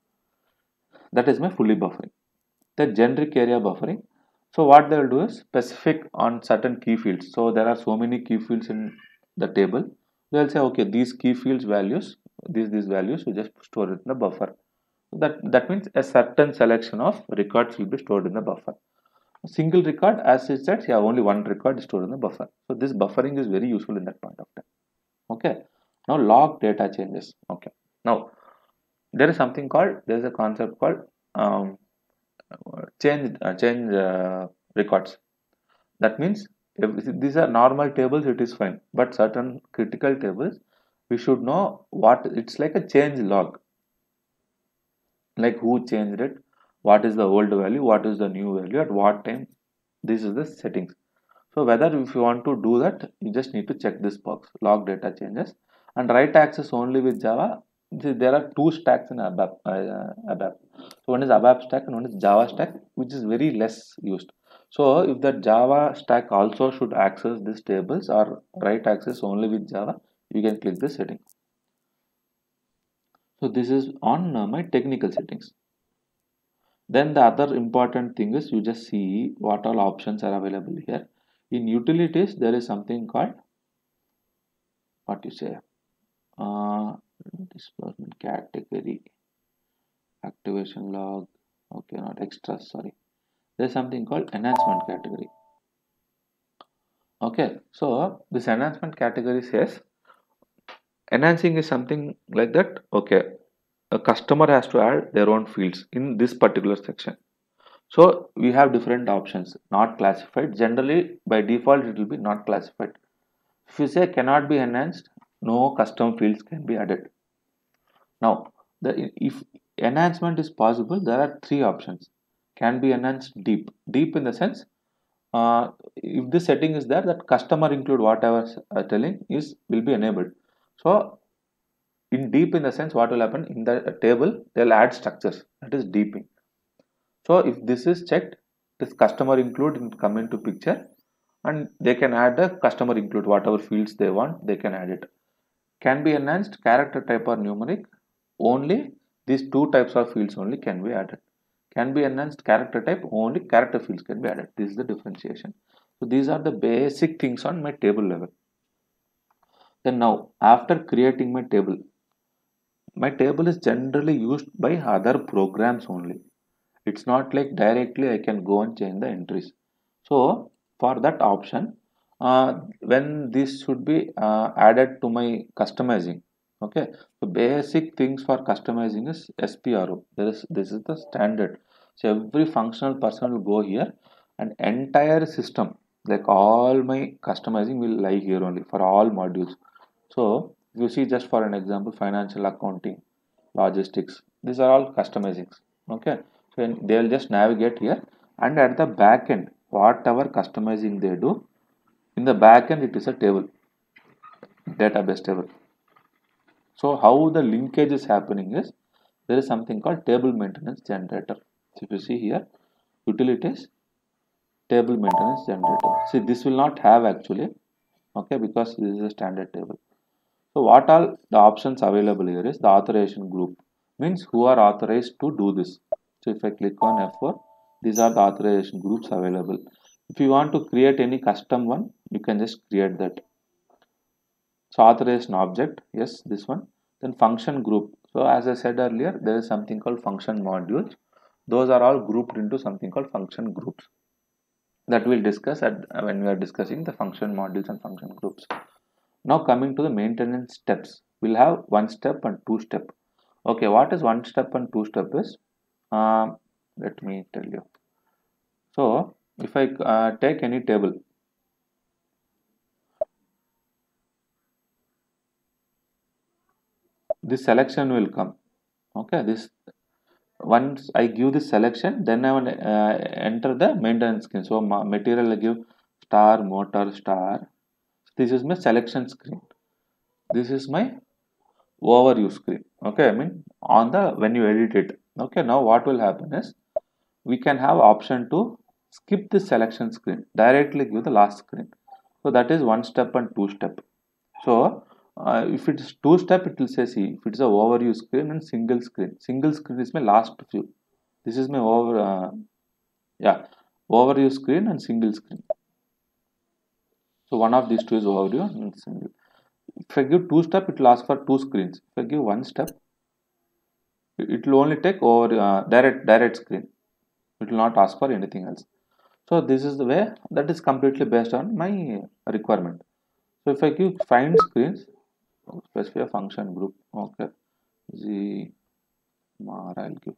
That is my fully buffering. The generic area buffering. So what they will do is specific on certain key fields. So there are so many key fields in the table. They will say, okay, these key fields values, these these values, we just store it in the buffer. That that means a certain selection of records will be stored in the buffer. A single record, as I said, yeah, only one record is stored in the buffer. So this buffering is very useful in that point of time. Okay. Now log data changes. Okay. Now there is something called, there is a concept called um, change uh, change uh, records. That means if these are normal tables, it is fine, but certain critical tables we should know what it's like a change log, like who changed it, what is the old value, what is the new value, at what time. This is the settings. So whether if you want to do that, you just need to check this box, log data changes, and write access only with Java. There are two stacks in ABAP. Uh, ABAP. So one is ABAP stack and one is Java stack, which is very less used. So if the Java stack also should access these tables or write access only with Java, you can click this setting. So this is on uh, my technical settings. Then the other important thing is you just see what all options are available here. In utilities, there is something called, what you say, uh, disbursement category, activation log, okay, not extras, sorry. There's something called enhancement category. Okay, so this enhancement category says enhancing is something like that. Okay, a customer has to add their own fields in this particular section. So we have different options. Not classified, generally by default it will be not classified. If you say cannot be enhanced, no custom fields can be added. Now the if enhancement is possible, there are three options. Can be enhanced deep. Deep in the sense uh, if this setting is there, that customer include whatever uh, telling is will be enabled. So in deep, in the sense, what will happen in the table, they'll add structures, that is deeping. So if this is checked, this customer include in come into picture, and they can add the customer include whatever fields they want, they can add it. Can be enhanced character type or numeric, only these two types of fields only can be added. Can be enhanced character type, only character fields can be added. This is the differentiation. So these are the basic things on my table level. Then now after creating my table, my table is generally used by other programs only. It's not like directly I can go and change the entries. So for that option, uh, when this should be uh, added to my customizing, okay, the basic things for customizing is S P R O. There is this is the standard. So every functional person will go here, and entire system, like all my customizing will lie here only for all modules. So if you see, just for an example, financial accounting, logistics, these are all customizings. Okay, so they'll just navigate here, and at the back end, whatever customizing they do, in the back end it is a table, database table. So how the linkage is happening is, there is something called table maintenance generator. So if you see here, utilities, table maintenance generator. See, this will not have actually, okay, because this is a standard table. So what all the options available here is the authorization group, means who are authorized to do this. So if I click on F four, these are the authorization groups available. If you want to create any custom one, you can just create that. So authorization object, yes, this one. Then function group. So as I said earlier, there is something called function modules. Those are all grouped into something called function groups. That we'll discuss at when we are discussing the function modules and function groups. Now coming to the maintenance steps, we'll have one step and two step. Okay, what is one step and two step is, uh, let me tell you. So if I uh, take any table, this selection will come. Okay, this once I give this selection, then I will uh, enter the maintenance screen. So material I give star, motor, star. This is my selection screen. This is my overview screen. Okay, I mean on the when you edit it. Okay, now what will happen is, we can have option to skip the selection screen, directly give the last screen. So that is one step and two step. So uh, if it is two step, it will say, see, if it's a overview screen and single screen, single screen is my last view. This is my over uh, yeah overview screen and single screen. So one of these two is overview and single. If I give two step, it will ask for two screens. If I give one step, it will only take over uh, direct direct screen. It will not ask for anything else. So this is the way, that is completely based on my requirement. So if I give find screens, specify a function group, okay, z mar, I'll give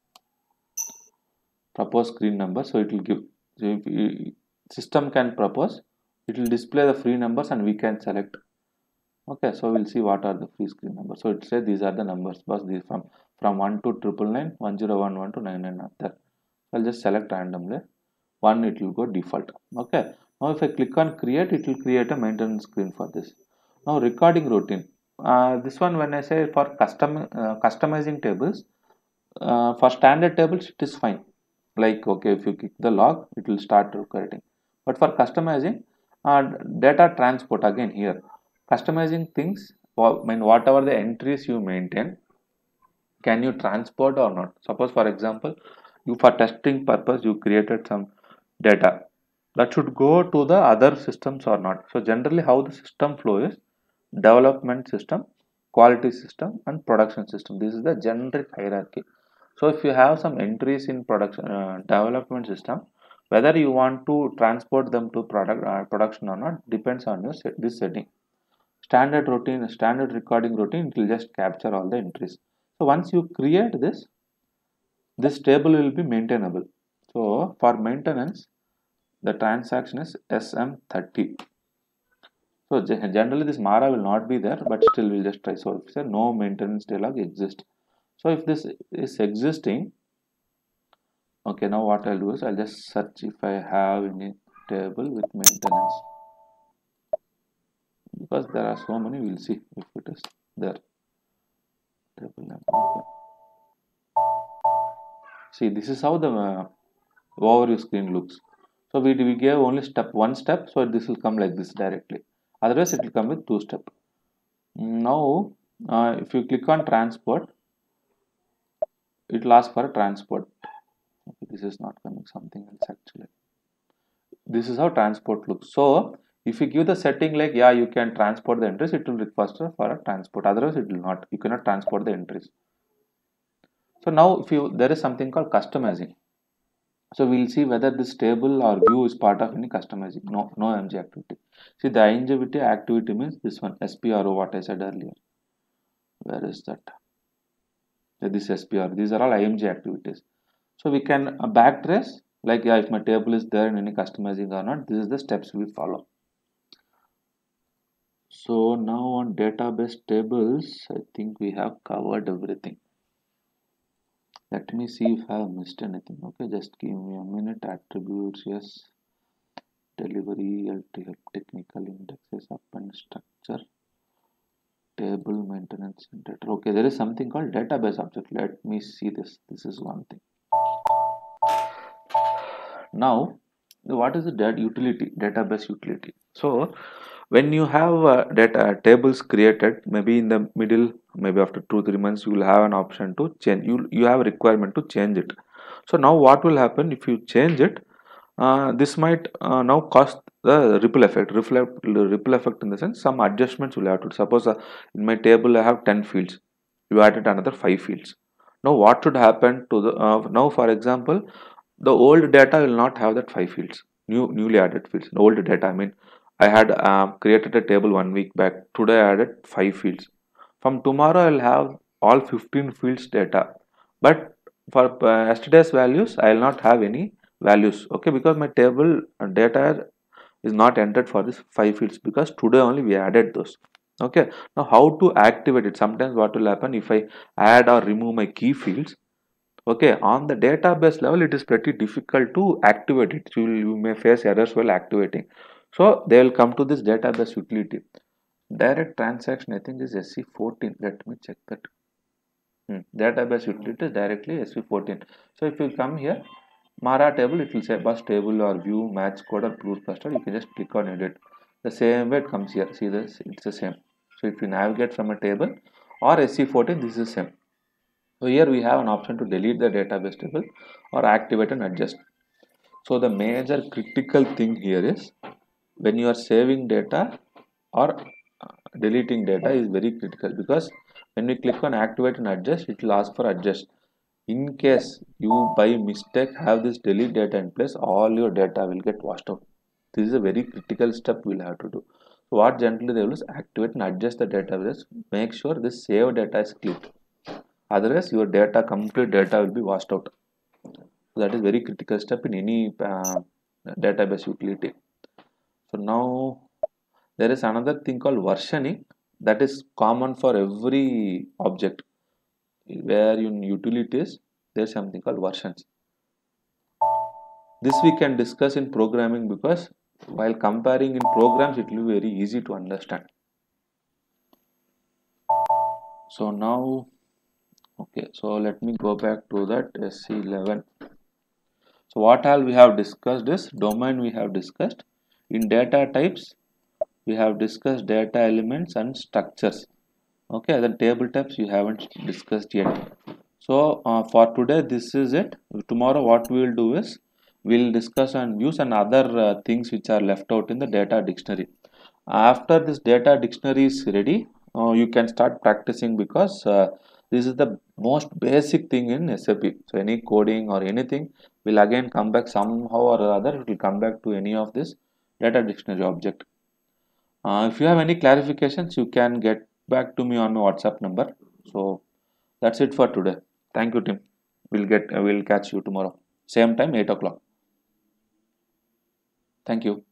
propose screen number. So it will give, so if you, system can propose, it will display the free numbers and we can select. Okay, so we'll see what are the free screen numbers. So it says these are the numbers, but these from from one to triple nine, one zero one one to nine nine are there. I'll just select randomly. One, it will go default. Okay, now if I click on create, it will create a maintenance screen for this. Now recording routine, uh, this one, when I say for custom uh, customizing tables, uh, for standard tables it is fine, like okay, if you click the log, it will start recording. But for customizing uh, data transport, again here customizing things, I mean whatever the entries you maintain, can you transport or not. Suppose for example, you for testing purpose you created some data that should go to the other systems or not. So generally how the system flow is, development system, quality system and production system. This is the generic hierarchy. So if you have some entries in production uh, development system, whether you want to transport them to product uh, production or not depends on your set, this setting. Standard routine, standard recording routine, it will just capture all the entries. So once you create this, this table will be maintainable. So for maintenance, the transaction is S M thirty. So generally this Mara will not be there, but still we'll just try. So if say no maintenance dialog exists. So if this is existing, okay, now what I'll do is I'll just search if I have any table with maintenance, because there are so many. We'll see if it is there. Table name. Okay. See, this is how the uh, overview screen looks. So we, we gave only step one step, so this will come like this directly. Otherwise, it will come with two step. Now, uh, if you click on transport, it will ask for a transport. Okay, this is not coming, something else actually. This is how transport looks. So if you give the setting like, yeah, you can transport the entries, it will request for a transport. Otherwise, it will not. You cannot transport the entries. So now, if you there is something called customizing. So we'll see whether this table or view is part of any customizing. No, no M G activity. See, the I N G activity means this one, S P R O, what I said earlier. Where is that? Yeah, this S P R. These are all I M G activities. So we can uh, backtrace, like, yeah, if my table is there in any customizing or not, this is the steps we follow. So now on database tables, I think we have covered everything. Let me see if I have missed anything. Okay, just give me a minute. Attributes, yes. Delivery, L T F, technical indexes, append structure, table maintenance, and data. Okay, there is something called database object. Let me see this. This is one thing. Now, what is the data utility? Database utility. So, when you have uh, data tables created, maybe in the middle, maybe after two three months, you will have an option to change. You you have a requirement to change it. So now, what will happen if you change it? Uh, this might uh, now cost the ripple effect. Ripple, ripple effect in the sense some adjustments will have to. Suppose uh, in my table I have ten fields. You added another five fields. Now what should happen to the uh, now? For example, the old data will not have that five fields. New newly added fields. The old data. I mean, I had um, created a table one week back. Today I added five fields. From tomorrow I will have all fifteen fields data. But for uh, yesterday's values, I will not have any values. Okay, because my table data is not entered for this five fields because today only we added those. Okay, now how to activate it? Sometimes what will happen if I add or remove my key fields? Okay, on the database level, it is pretty difficult to activate it. You, you may face errors while activating. So they will come to this database utility. Direct transaction, I think is S C fourteen. Let me check that. Hmm. Database utility is directly S C fourteen. So if you come here, Mara table, it will say bus table or view, match code or blue cluster. You can just click on edit. The same way it comes here. See this, it's the same. So if you navigate from a table or S C fourteen, this is the same. So here we have an option to delete the database table or activate and adjust. So the major critical thing here is when you are saving data or uh, deleting data is very critical, because when we click on activate and adjust, it will ask for adjust. In case you by mistake have this delete data in place, all your data will get washed out. This is a very critical step we'll have to do. So what generally they will is activate and adjust the database. Make sure this save data is clicked. Otherwise, your data, complete data will be washed out. So that is very critical step in any uh, database utility. So now there is another thing called versioning that is common for every object. Where in utilities, there is something called versions. This we can discuss in programming, because while comparing in programs, it will be very easy to understand. So now, okay, so let me go back to that S C eleven. So what all we have discussed is domain we have discussed. In data types, we have discussed data elements and structures. Okay, then table types you haven't discussed yet. So uh, for today, this is it. Tomorrow, what we will do is we'll discuss on views and other uh, things which are left out in the data dictionary. After this data dictionary is ready, uh, you can start practicing, because uh, this is the most basic thing in S A P. So any coding or anything will again come back somehow or other. It will come back to any of this data dictionary object. Uh, if you have any clarifications, you can get back to me on my WhatsApp number. So that's it for today. Thank you, Tim. We'll get uh, we'll catch you tomorrow. Same time, eight o'clock. Thank you.